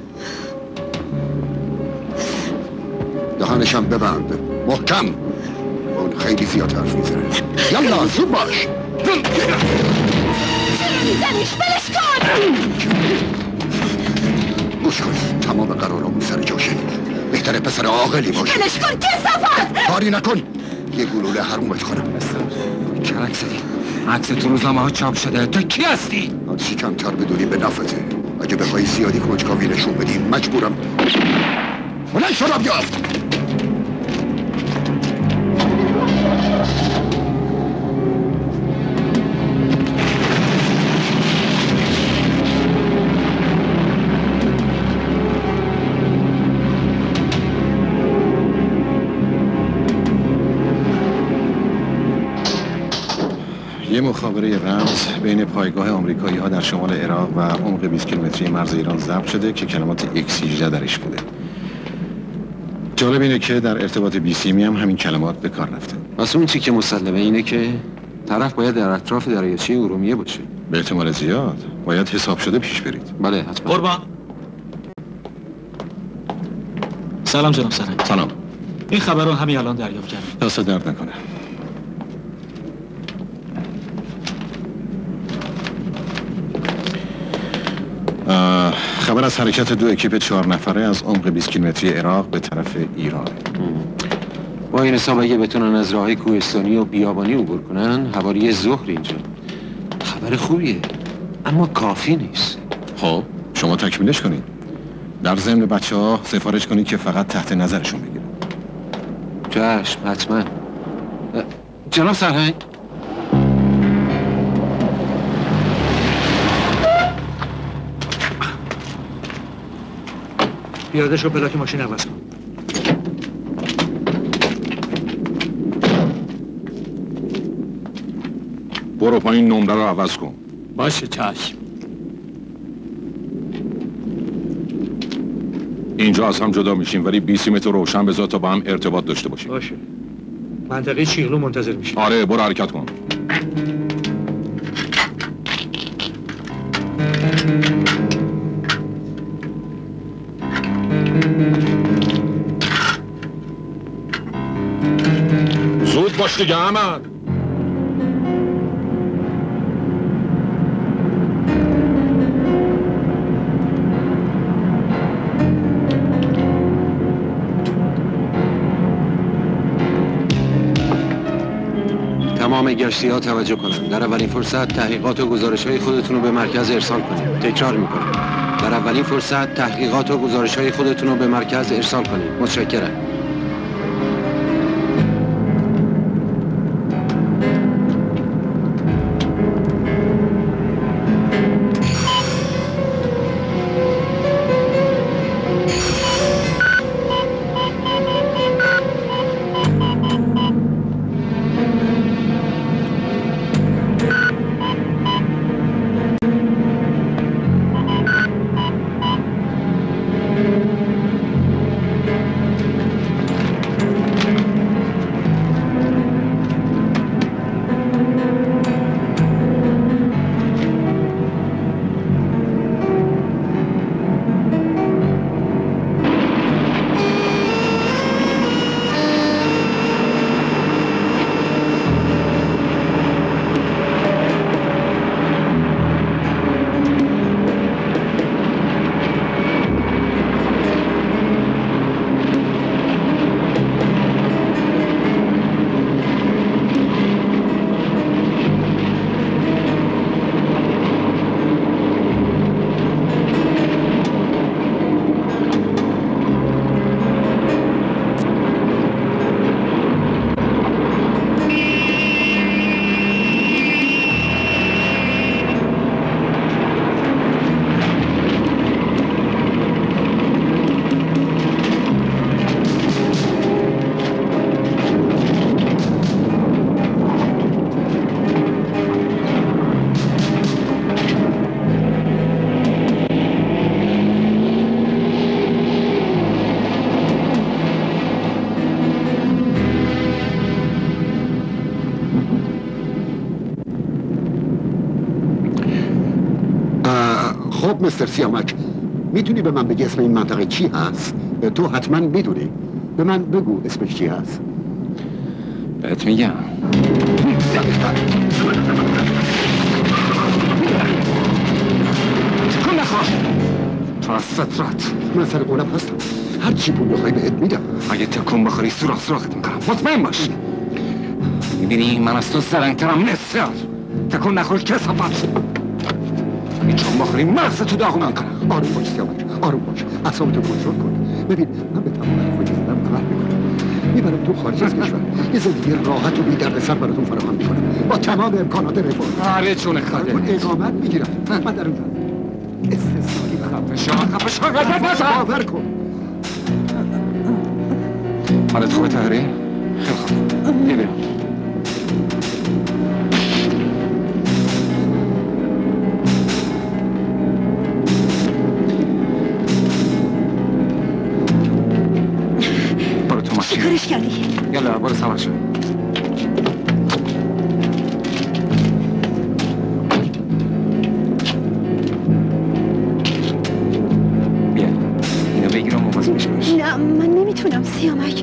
دهانشم ببند. محکم. اون خیلی زیاد حرف میزنه. یالا زود باش. چرا میزنیش؟ بلش کن. گوش کن. تمام قرارمون سر جاشه. بهتره پسر عاقلی باشه. بلش کن کثافت. کاری نکن. یه گلوله حرومت کنم. کرک زدی. عکس تو روزنامه ها چاپ شده. تو کی هستی؟ هرچی کمتر بدونی به نفته. اگه بخوای زیادی کنجکاوی نشون بدی مجبورم بلند شو بیافت. یه مخابره رمز بین پایگاه آمریکایی ها در شمال عراق و عمق 20 کیلومتری مرز ایران ضبط شده که کلمات X18 درش بوده. جالب اینه که در ارتباط بیسیمی هم همین کلمات به کار رفته. پس اون چی که مسلمه اینه که طرف باید در اطراف دریاچه ارومیه باشه. به احتمال زیاد باید حساب شده پیش برید. بله حتما. قربان. سلام جناب سرهنگ. سلام. این خبر رو همین الان دریافت کردم. دست درد نکنه. خبر از حرکت 2 اکیپ 4 نفره از عمق 20 کیلومتری عراق به طرف ایران. با این حساب اگه بتونن از راه کوهستانی و بیابانی عبور کنن حوالی ظهر اینجا. خبر خوبیه اما کافی نیست. خب شما تکمیلش کنید. در ضمن بچه‌ها سفارش کنید که فقط تحت نظرشون بگیرن. چشم حتما. جناب سرهنگ پیاده شو پلاک ماشین عوض کن. برو پایین نمره رو عوض کن. باشه چشم. اینجا از هم جدا میشیم ولی 20 متر روشن بذار تا با هم ارتباط داشته باشیم. باشه. منطقه چیغلو منتظر میشیم. آره برو حرکت کن. زود باش دیگه احمد. تمام گشتی ها توجه کنن. در اولین فرصت تحقیقات و گزارش های خودتون رو به مرکز ارسال کنید. تکرار میکنم. در اولین فرصت تحقیقات و گزارش های خودتون رو به مرکز ارسال کنید. متشکرم. خب مستر سیامک میتونی به من بگی اسم این منطقه چی هست؟ تو حتما میدونی. به من بگو اسمش چی هست. بهت میگم. تکن نخواه تا سترات. من سر قولم هستم. هر چی پول بخوای بهت میدم. اگه تکون بخوری سوراخت میکنم. مطمئن باش. میبینی من از تو سرنگترم نسیار. تکون نخور کثافت. این چون بخوری مغز تو داغون میکنم. آروم باش سیامک، آروم باش، اعصابتو کنترل کن. ببین من به تمام حرفای زدم عمل میکنم، میبرم تو خارج از کشور، یه زندگی راحت و بی دردسر براتون فراهم میکنم با تمام امکانات رفاه. آره جون خودت. اقامت میگیرم من در اون استثنایی خفه شو باور کن. حالت خوبه طاهری؟ خیلی خوب. بیا برو تو ماشین. چیکارش کردی؟ یالا برو سوار شو. بیا اینو بگیر و مواظبش باش. نه من نمیتونم سیامک.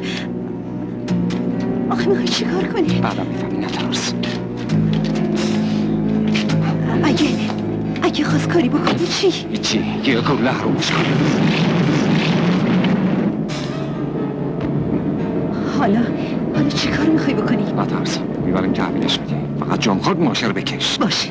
آخه میخوای چیکار کنی؟ بعدم میفهمی نترس. اگه خواست کاری بکنی چی؟ هیچی یه کبله رو بش کن. حالا چی کار میخوای بکنی؟ نترس میبریم تحویلش بدی. فقط جان خود ماشه رو بکش. باشه.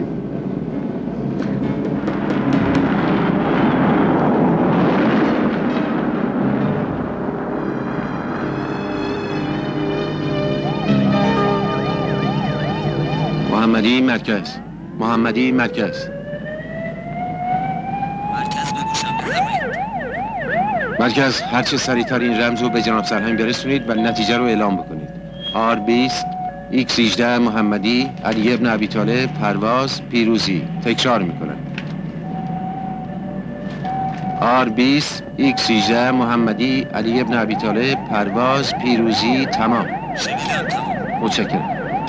محمدی مرکز. محمدی مرکز. مرکز بگوشم بفرمایید. مرکز هرچه سریعتر این رمز رو به جناب سرهنگ برسونید و نتیجه رو اعلام بکنید. R20 X18 محمدی علی ابن ابی طالب پرواز پیروزی. تکرار میکنم. R20 X18 محمدی علی ابن ابی طالب پرواز پیروزی. تمام. شنیدم تمام. متشکرم.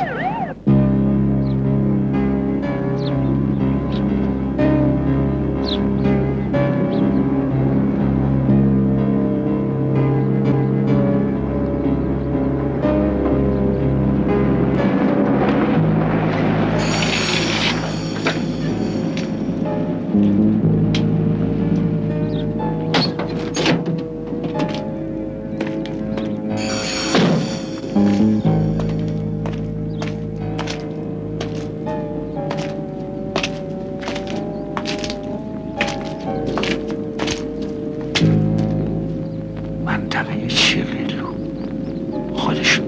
منطقه شیرلو خودشون.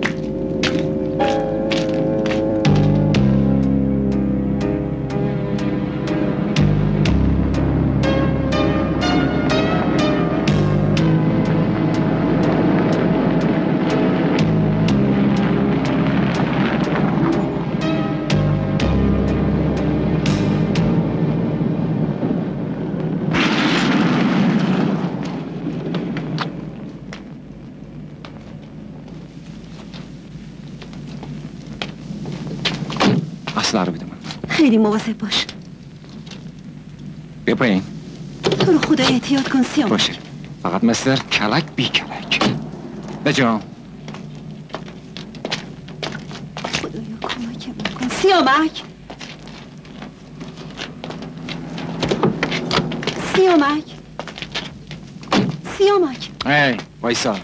اصلا رو بده من. خیلی مواظب باش. بیا پایین. تو رو خدا احتیاط کن سیامک. باشه فقط مثل کلک بی کلک. بجام خدایا کمکم کن سیامک. سیامک. سیامک. ای وایسا.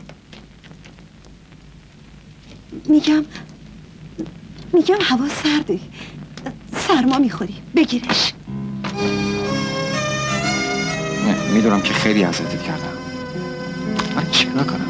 میگم هوا سرده، سرما میخوری، بگیرش. نه میدونم که خیلی اذیتت کردم. من چیکار کنم؟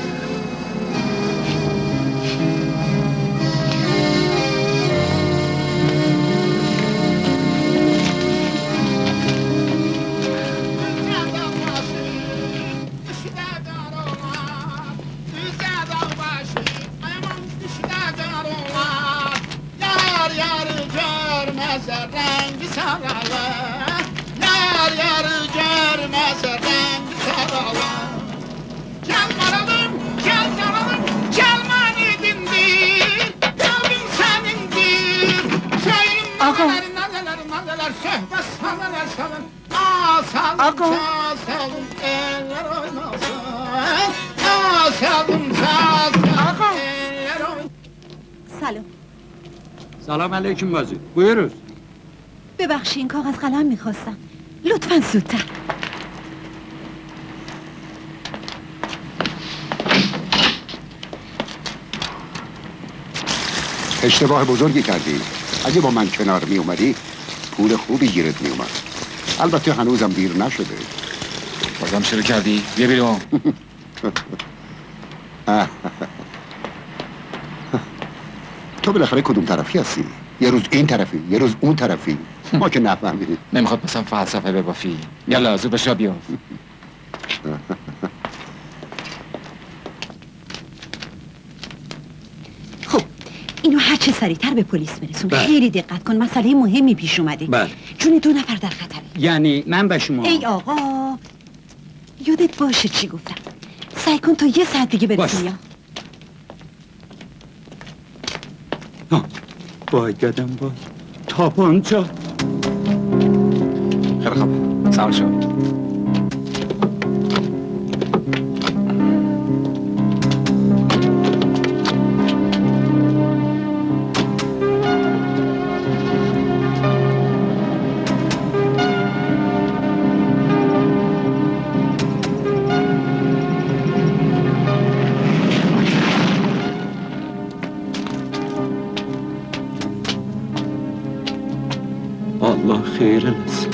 سلام. سلام علیکم بازی. بویروز. ببخشین کاغذ قلم میخواستم. لطفاً زودتر. اشتباه بزرگی کردی. اگه با من کنار می اومدی پول خوبی گیرت می اومد. البته هنوزم دیر نشده. بازم شروع کردی؟ بیا بیرون. تو بالاخره کدوم طرفی هستی؟ یه روز این طرفی، یه روز اون طرفی. ما که نفهمیدیم. نمیخواد مثلا فلسفه ببافی. یلا زود بشا بیا. خب اینو هر چه سریعتر به پلیس برسون. بله. خیلی دقت کن، مسئله مهمی پیش اومده. بله. جون 2 نفر در خطره. یعنی من به شما ای آقا یادت باشه چی گفتم. سعی کن تا 1 ساعت دیگه برسیم. یا باید یادم باید تاپانچا. خیلی خوب سوار شو. الله خیر الناس.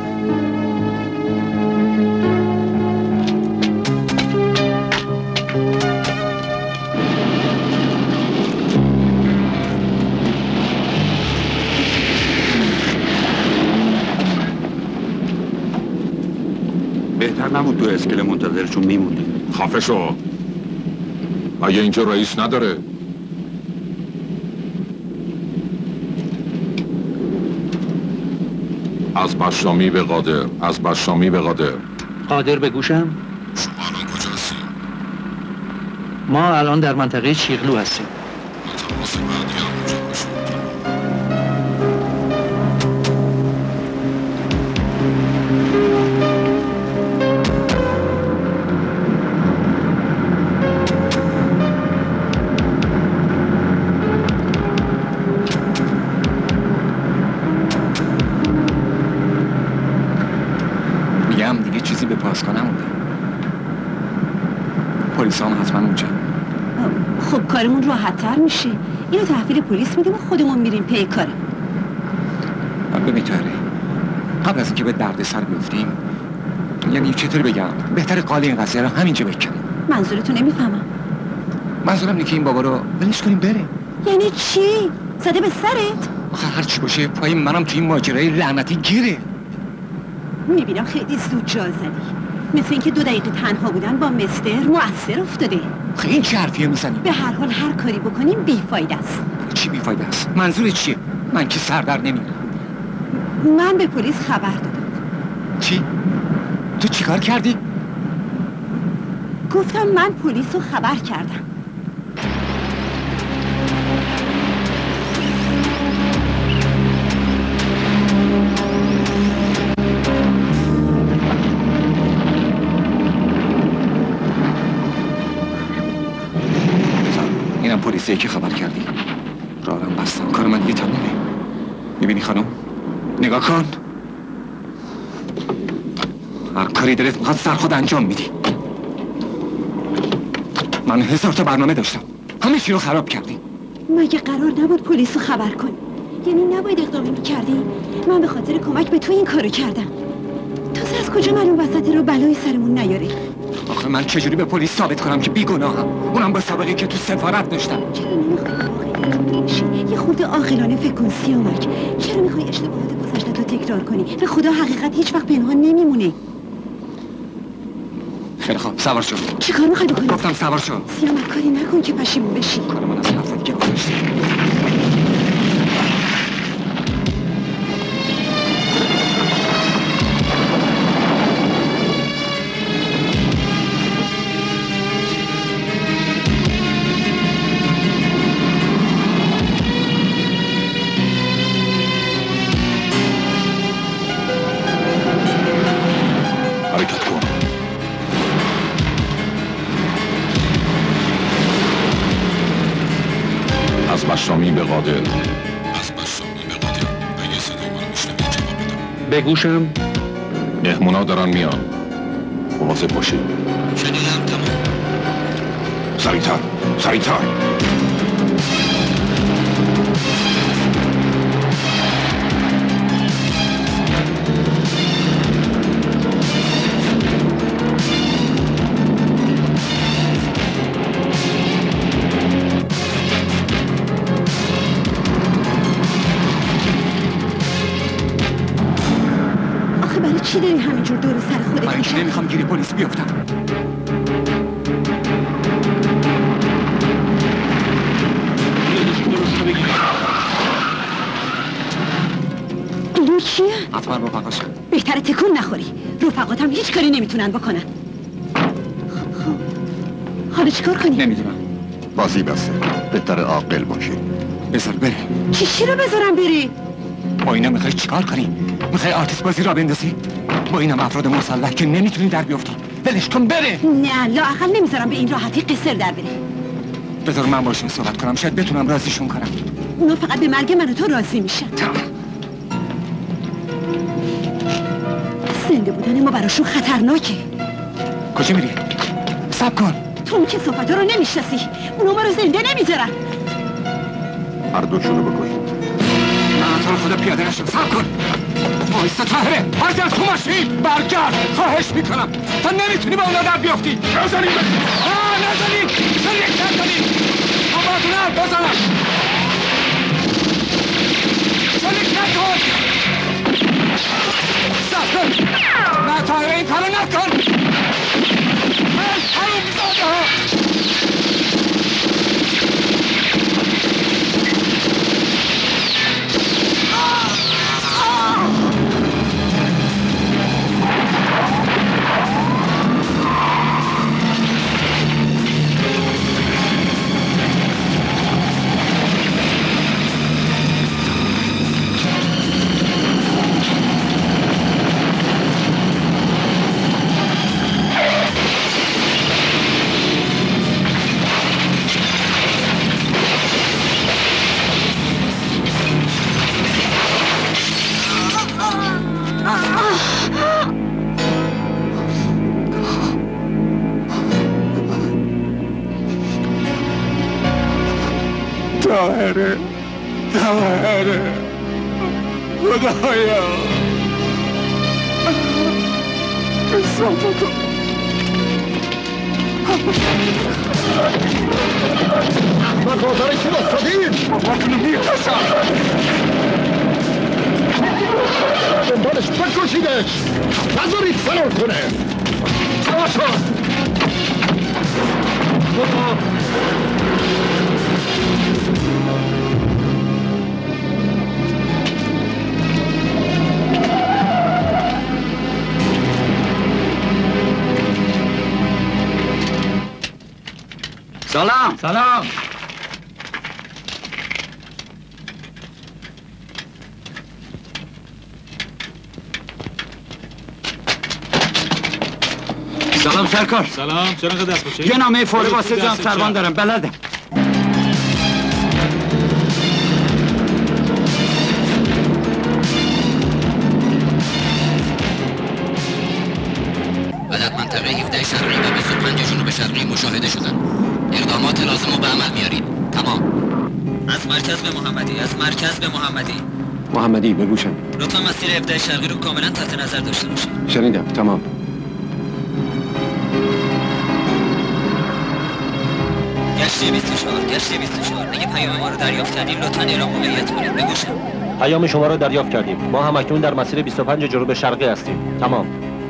بهتر نبود تو اسکله منتظرشون میموندی. خفه شو. مگه اینجا رئیس نداره؟ از بشامی به قادر، از بشامی به قادر. قادر به گوشم. شما الان کجا هستی؟ ما الان در منطقه چیغلو هستیم. تماس بعدی هم اونجا باشید. میگم دیگه چیزی به پاس کنم اونده. پلیس هم حتما اونجا. خب کارمون راحت‌تر میشه. اینو تحویل پلیس میدیم و خودمون میریم پی کارم. ببین تاره قبل از اینکه به درد سر بیفتیم، یعنی چطوری بگم، بهتر قال این قضیه رو همینجا بکنیم. منظورتو نمیفهمم. منظورم اینه که این بابا رو ولش کنیم بره. یعنی چی؟ زده به سرت؟ آخه هر چی باشه پای منم تو این ماجرای لعنتی گیره. میبینم خیلی زود جا زدی. مثل اینکه 2 دقیقه تنها بودن با مستر مؤثر افتاده. خیلی این چه حرفیه میزنی؟ به هر حال هر کاری بکنیم بیفایده است. چی بیفایده است؟ منظور چیه؟ من که سردر نمیرم. من به پلیس خبر دادم. چی؟ تو چیکار کردی؟ گفتم من پلیس رو خبر کردم. اینم پلیسیه که خبر کردی. راهرم بستم، کار من دیگه تمومه. میبینی خانم؟ نگاه کن. هر کاری دلت میخواد سر خود انجام میدی. من 1000 تا برنامه داشتم، همه چی رو خراب کردی. مگه قرار نبود پلیس رو خبر کنی؟ یعنی نباید اقدامی میکردی؟ من به خاطر کمک به تو این کارو کردم. تازه از کجا معلوم وسط رو بلایی سرمون نیاره؟ آخه من چجوری به پلیس ثابت کنم که بیگناهم؟ اونم با سابقه که تو سفارت داشتم. چرا نمیخوای یه خورده عاقلانه فکر کن سیامک؟ چرا میخوای اشتباهات گذشته تو تکرار کنی؟ به خدا حقیقت هیچ وقت پنهان نمیمونه. خیلی خوب سوار شو. چی کار میخوای بکنی؟ گفتم سوار شو. سیامک کاری نکن که پشیمون بشی. کار من از حرف دیگه گذاشته. حرکت کن. از بشامی به قادر. از بشامی به قادر. اگه صدای منو میشنوی جواب بده. به گوشم. مهمونا دارن میان. مواظب باشید. شنیدم تمام. سریعتر. سریعتر. همینجور دور سر خودت من که نمیخوام گیری پلیس بیفتم. اینو کیه؟ حتما رفقاشم. بهتره تکون نخوری. رفقاتم هیچ کاری نمیتونن بکنن. حالا چیکار کنی؟ نمیدونم. بازی بسته. بهتر عاقل باشی. بذار بره. چی رو بذارم بری؟ با اینا میخوای چیکار کنی؟ میخوای آرتیست بازی را بندازی؟ با اینم افراد مسلح که نمیتونی در بیافتی. ولش کن بره. نه لااقل نمیذارم به این راحتی قصر در بره. بذار من باشون صحبت کنم، شاید بتونم راضیشون کنم. اونا فقط به مرگ من و تو راضی میشن. زنده بودن ما براشون خطرناکه. کجا میری؟ صبر کن. تو اون که صحبتا رو نمیشناسی. اونا ما رو زنده نمیذارن. هر دوشونو بکشید. من تو رو خدا پیاده نشو. صبر کن. وایستا طاهره. حاضر تو ماشین. برگرد. خواهش میکنم. تو نمیتونی با اونا در بیافتی. نزنید. نزنید. شلیک نکنید. باباتون بزنم. شلیک نکن. صبر کن. نه طاهره این کارو نکن. حروم زاده ها. طاهره خدایا بسامتو احمد بازاره چی بستادید؟ باباتونو میکشم. دنبالش بکشیدش. نذارید فرار کنه. سواشان سلام. سلام. سلام سرکار. سلام، چرا اینقدر دست باشه؟ یه نامه فوری واسه جان سروان دارم. بلدم. عدد منطقه 17 شرقی و 25 جنوب شرقی مشاهده شدن. اقدامات لازم رو به عمل میارید. تمام. از مرکز به محمدی. محمدی بگوشم. لطفا مسیر 17 شرقی رو کاملا تحت نظر داشته باشید. شنیدم. تمام. گشت 24 اگه پیام ما رو دریافت کردیم لطفا اعلام موقعیت کنید. بگوشم. پیام شما رو دریافت کردیم. ما هم اکنون در مسیر 25 جنوب شرقی هستیم. تمام.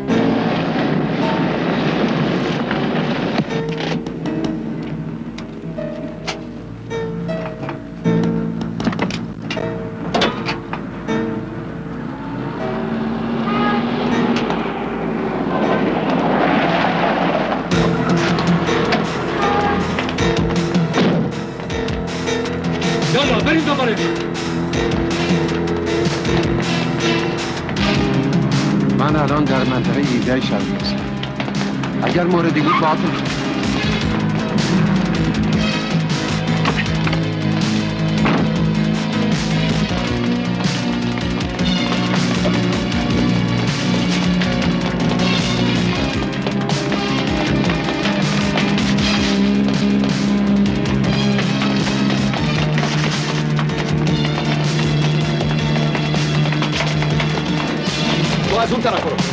من الان در منطقه 17 شرقی هستم. اگر موردی بود باهاتون از اون طرف برو.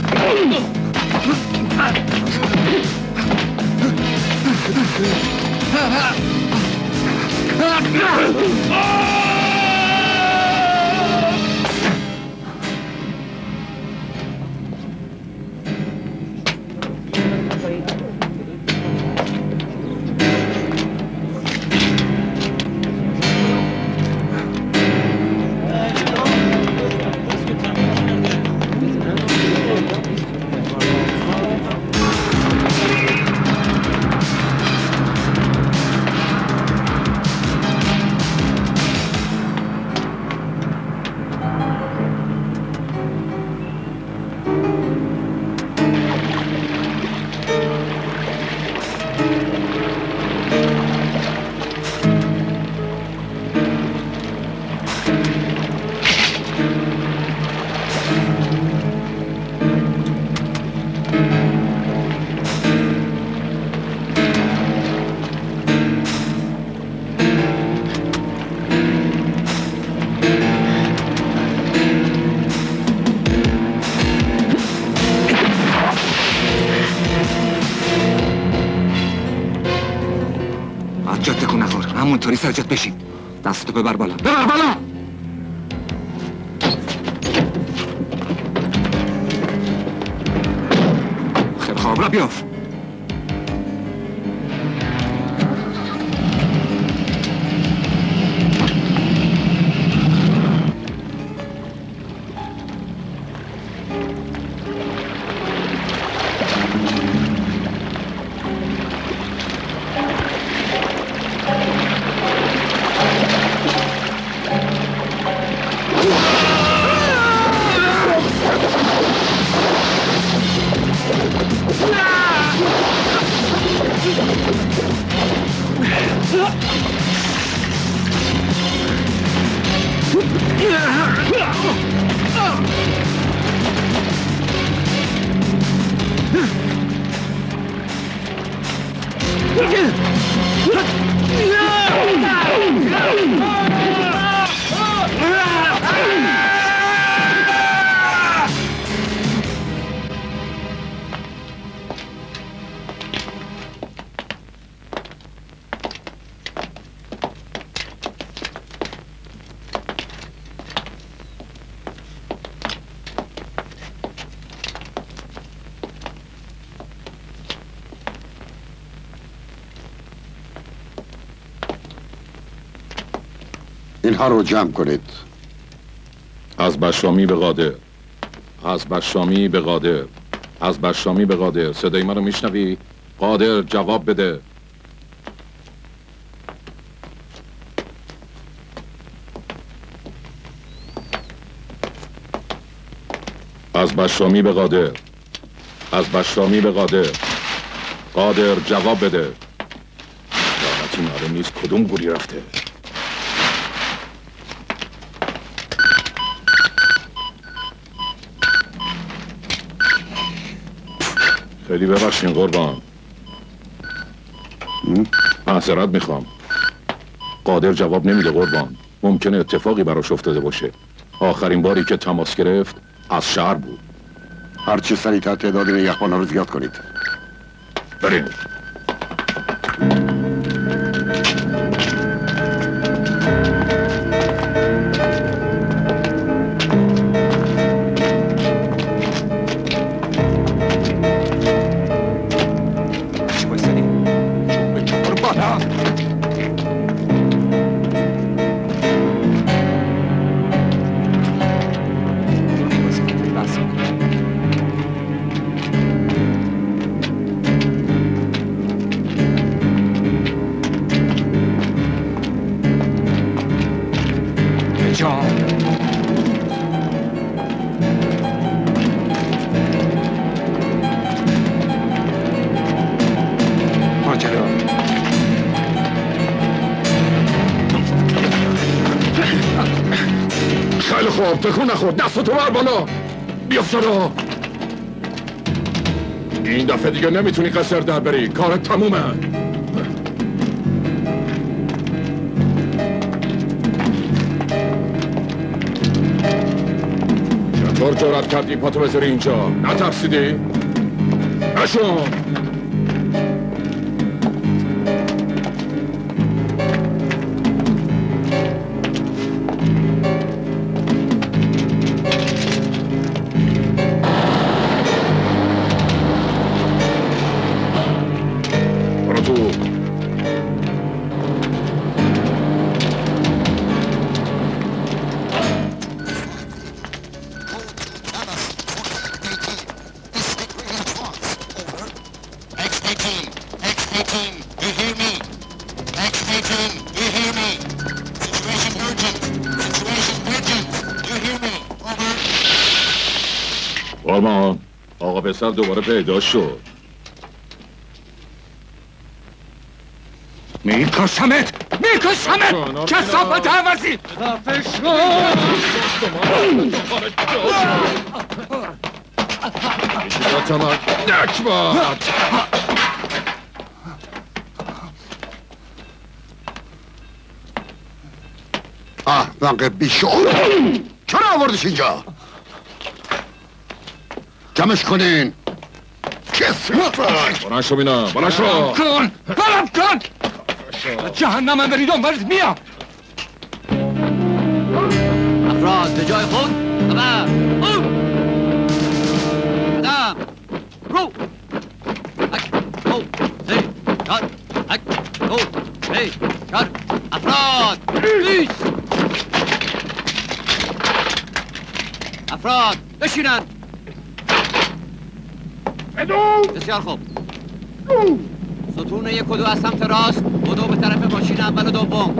جات تکون نخور، همونطوری سر جات بشین. دستتو ببر بالا، ببر بالا. خیلی خواب، را بیاف. اینها رو جمع کنید. از بشامی به قادر، از بشامی به قادر، از بشامی به قادر. صدای من رو میشنوی؟ قادر جواب بده. از بشامی به قادر، از بشامی به قادر. قادر جواب بده. لعنتی معلوم نیست کدوم گوری رفته. خیلی ببخشین قربان، معذرت میخوام. قادر جواب نمیده قربان. ممکنه اتفاقی براش افتاده باشه. آخرین باری که تماس گرفت از شهر بود. هرچه سریعتر تعداد نگهبانا رو زیاد کنید. بریم. خیلی خوب، تکون نخور، دستتو بر بالا. بیافتادا. این دفعه دیگه نمیتونی قصر در بری، کارت تمومه. چطور جرأت کردی پاتو بذاری اینجا؟ نترسیدی؟ نشون! برو تو. آرمان آقا پسر دوباره پیدا شد. میکشمت کثافت عوضی. احمق بیشعور، چرا آوردش اینجا؟ جمعش کنین. بلند شو بینم، بلند شو. بلند کن جهنم بری دنبالت میام. افراد به جای خود خبر قدم رو اک دو سه چار اک دو سه چار افراد بیس افراد بشینن. بسیار خوب. ستون یک و دو از سمت راست بدو به طرف ماشین اول و دوم.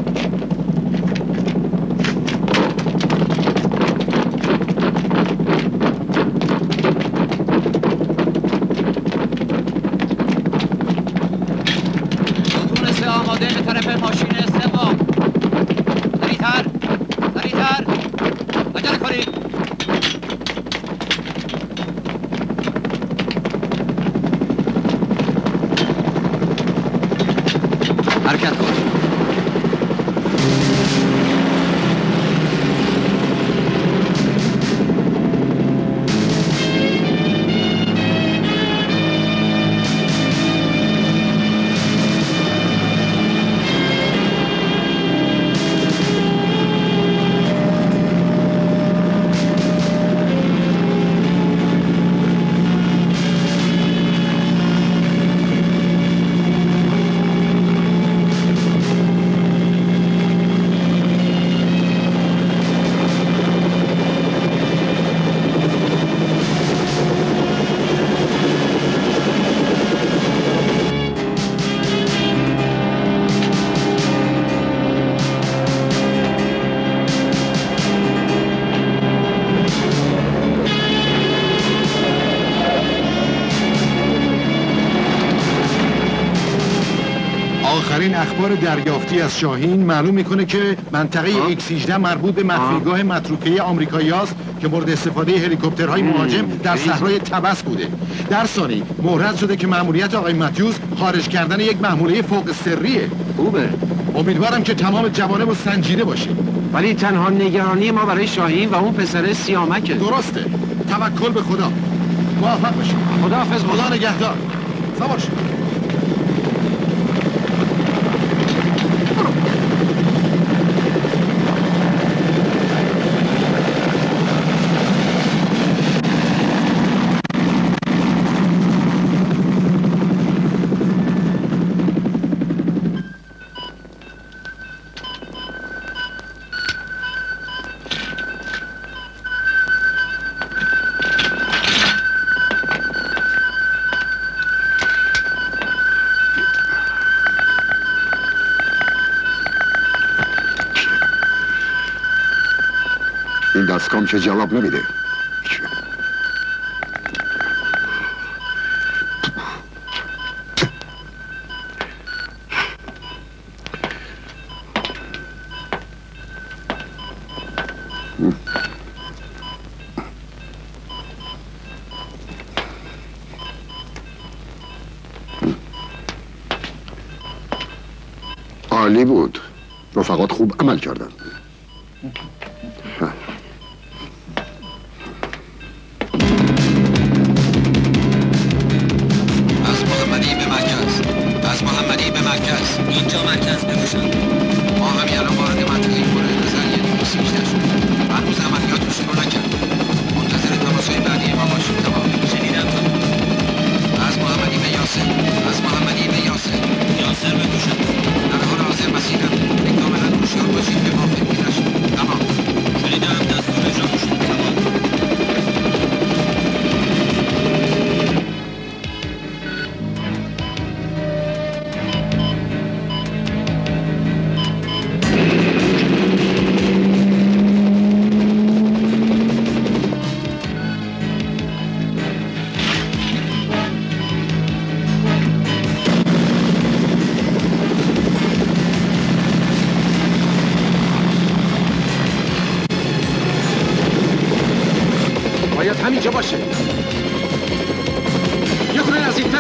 ستون سه آماده به طرف ماشین سوم. سریعتر سریعتر عجله کنید. حرکت کن. آخرین اخبار دریافتی از شاهین معلوم میکنه که منطقه X18 مربوط به مخفیگاه متروکه آمریکایی است که مورد استفاده هلیکوپترهای مهاجم در صحرای تبس بوده. در ثانی مورد شده که مأموریت آقای متیوس خارج کردن یک محموله فوق سریه. خوبه. امیدوارم که تمام جوانب سنجیده باشه. ولی تنها نگرانی ما برای شاهین و اون پسر سیامکه. درسته. توکل به خدا. موفق باشید. خداحافظ. خدا نگهدار. سوار شید. این دستگام چه جواب نمیده. عالی بود. رفقات خوب عمل کردن.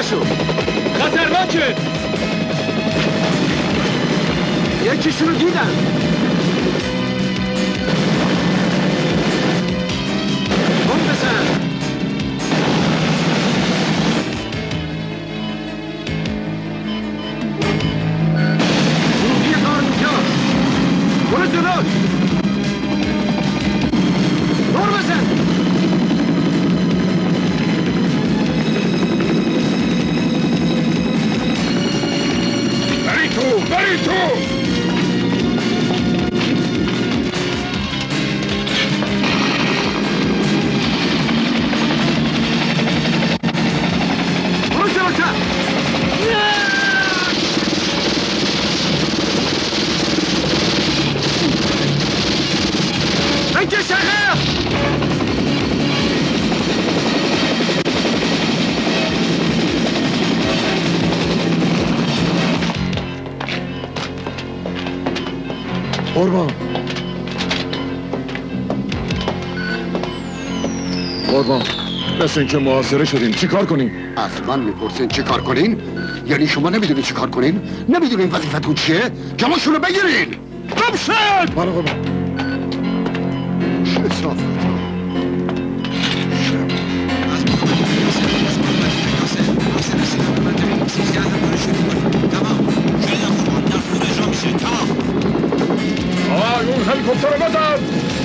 نشو. خطرناکه. یکیشونو دیدم. بم بزن. ورودی کار اینجاست. برو جلو. دور بزن. بری تو. قربان مثل اینکه محاصره شدیم. چی کار کنیم؟ از من میپرسین چی کار کنین؟ یعنی شما نمیدونین چی کار کنین؟ نمیدونین وظیفتون چیه؟ جمعشونو بگیرین. بمشد! بله قربان. چه صافت ها؟ اون هلیکوپتر رو بزن.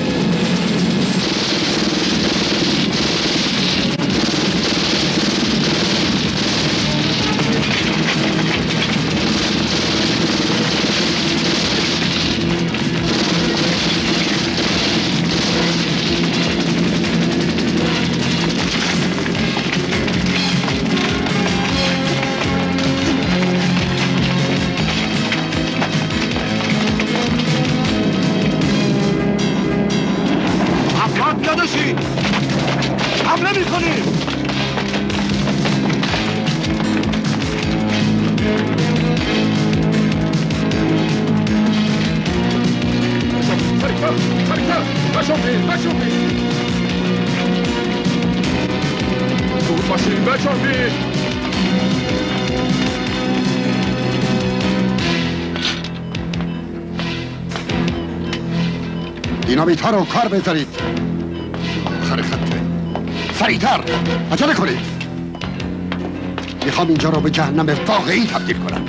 دینامیت ها رو کار بذارید. آخر خطه. سریعتر عجله کنید. میخوام اینجا رو به جهنم واقعی تبدیل کنم.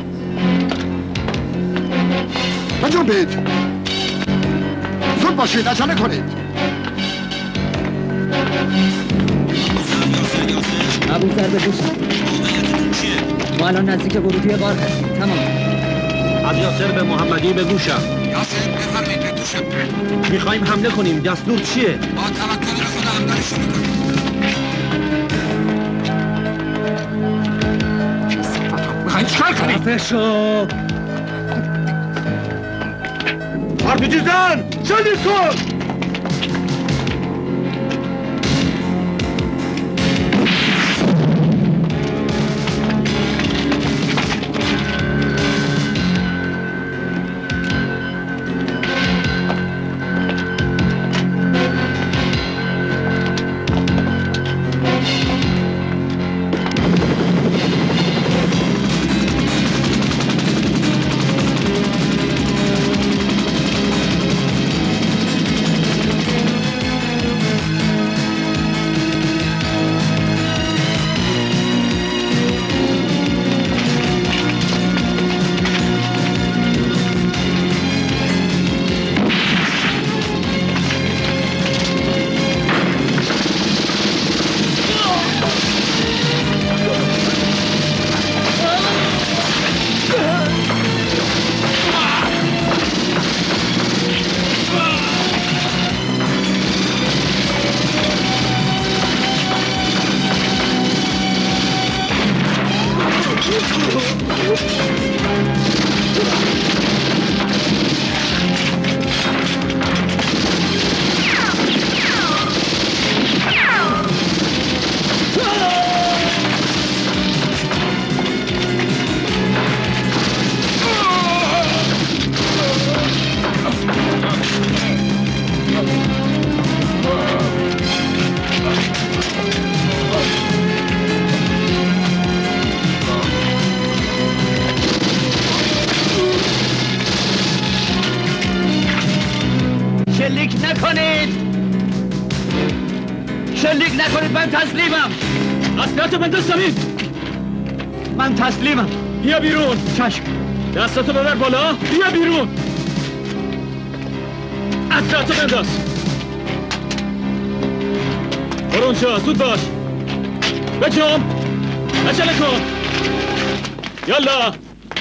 بجنبید. زود باشید عجله کنید. ابوذر به گوش. ما الان نزدیک ورودی غار هستیم. تمام. از یاسر به محمدی به گوشم. یاسر بفرمایید به گوشم. میخوایم حمله کنیم. دستور چیه؟ با توکل به خدا حمله شروع کنیم. میخواین چیکار کنیم؟ خفه شو. RPG زن! شدید کن! بکنید من تسلیمم. اسلحه‌تو بنداز زمین. من تسلیمم. بیا بیرون. چشم. دستاتو ببر بالا. بیا بیرون. اسلحه‌تو بنداز. برو اونجا زود باش. بجام. عجله کن. یالا.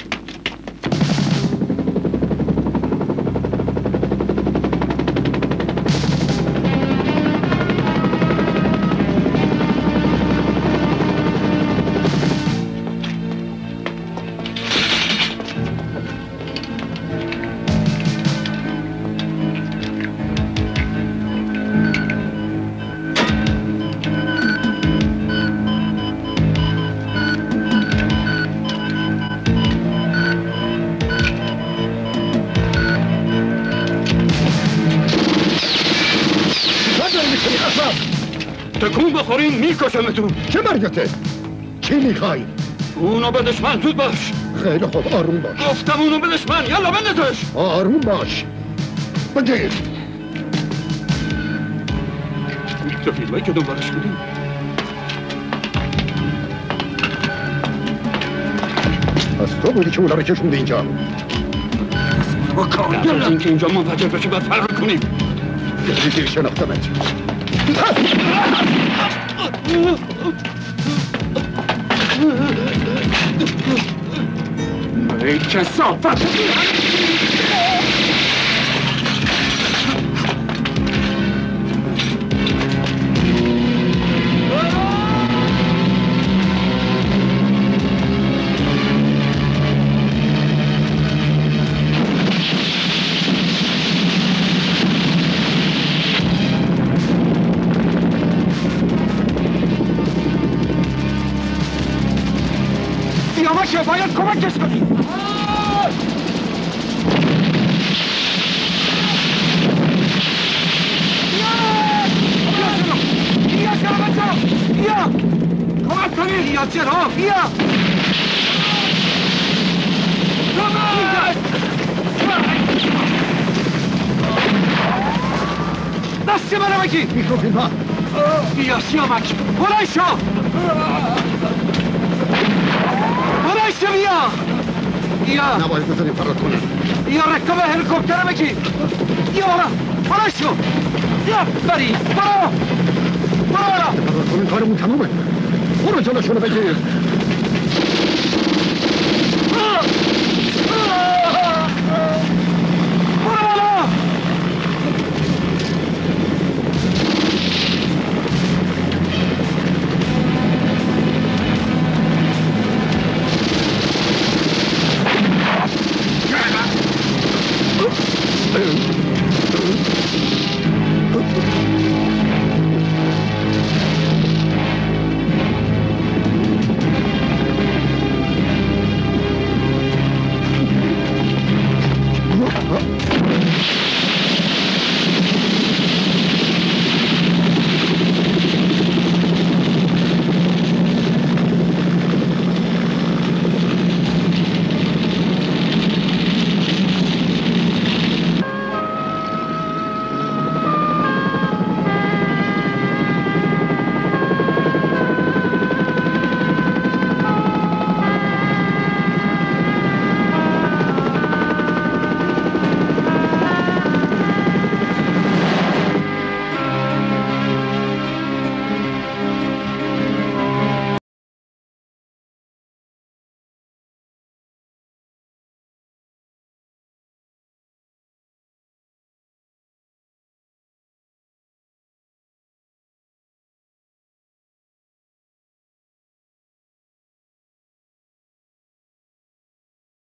تکون بخورین میکشمتون. چه مرگته؟ چی میخوای؟ اونو به دشمن زود باش. خیلی خوب آروم باش. گفتم اونو به دشمن. یالا بندازش. آروم باش. بگیر. تو فیلمایی که دنبالش بودیم. از تو بودی که اونا رو کشونده اینجا. با کار از اینکه اینجا منفجر بشه باید فرار کنیم. دیگه شناختمت. ای کثافت. سیامشه باید کمکش کنی. بیا کمک کنی. بیا چرا بیا. دستی منو بگی. میکروفیلم ها. بیا سیامک بلند شو. بلند شو بیا. نباید بذاریم فرار کنه. بیا رکاب هلیکوپتر بگی. بیا بلند شو. بیا بری برو. فرار کنیم کارمون تمومه. برو جلوشونو بگیر.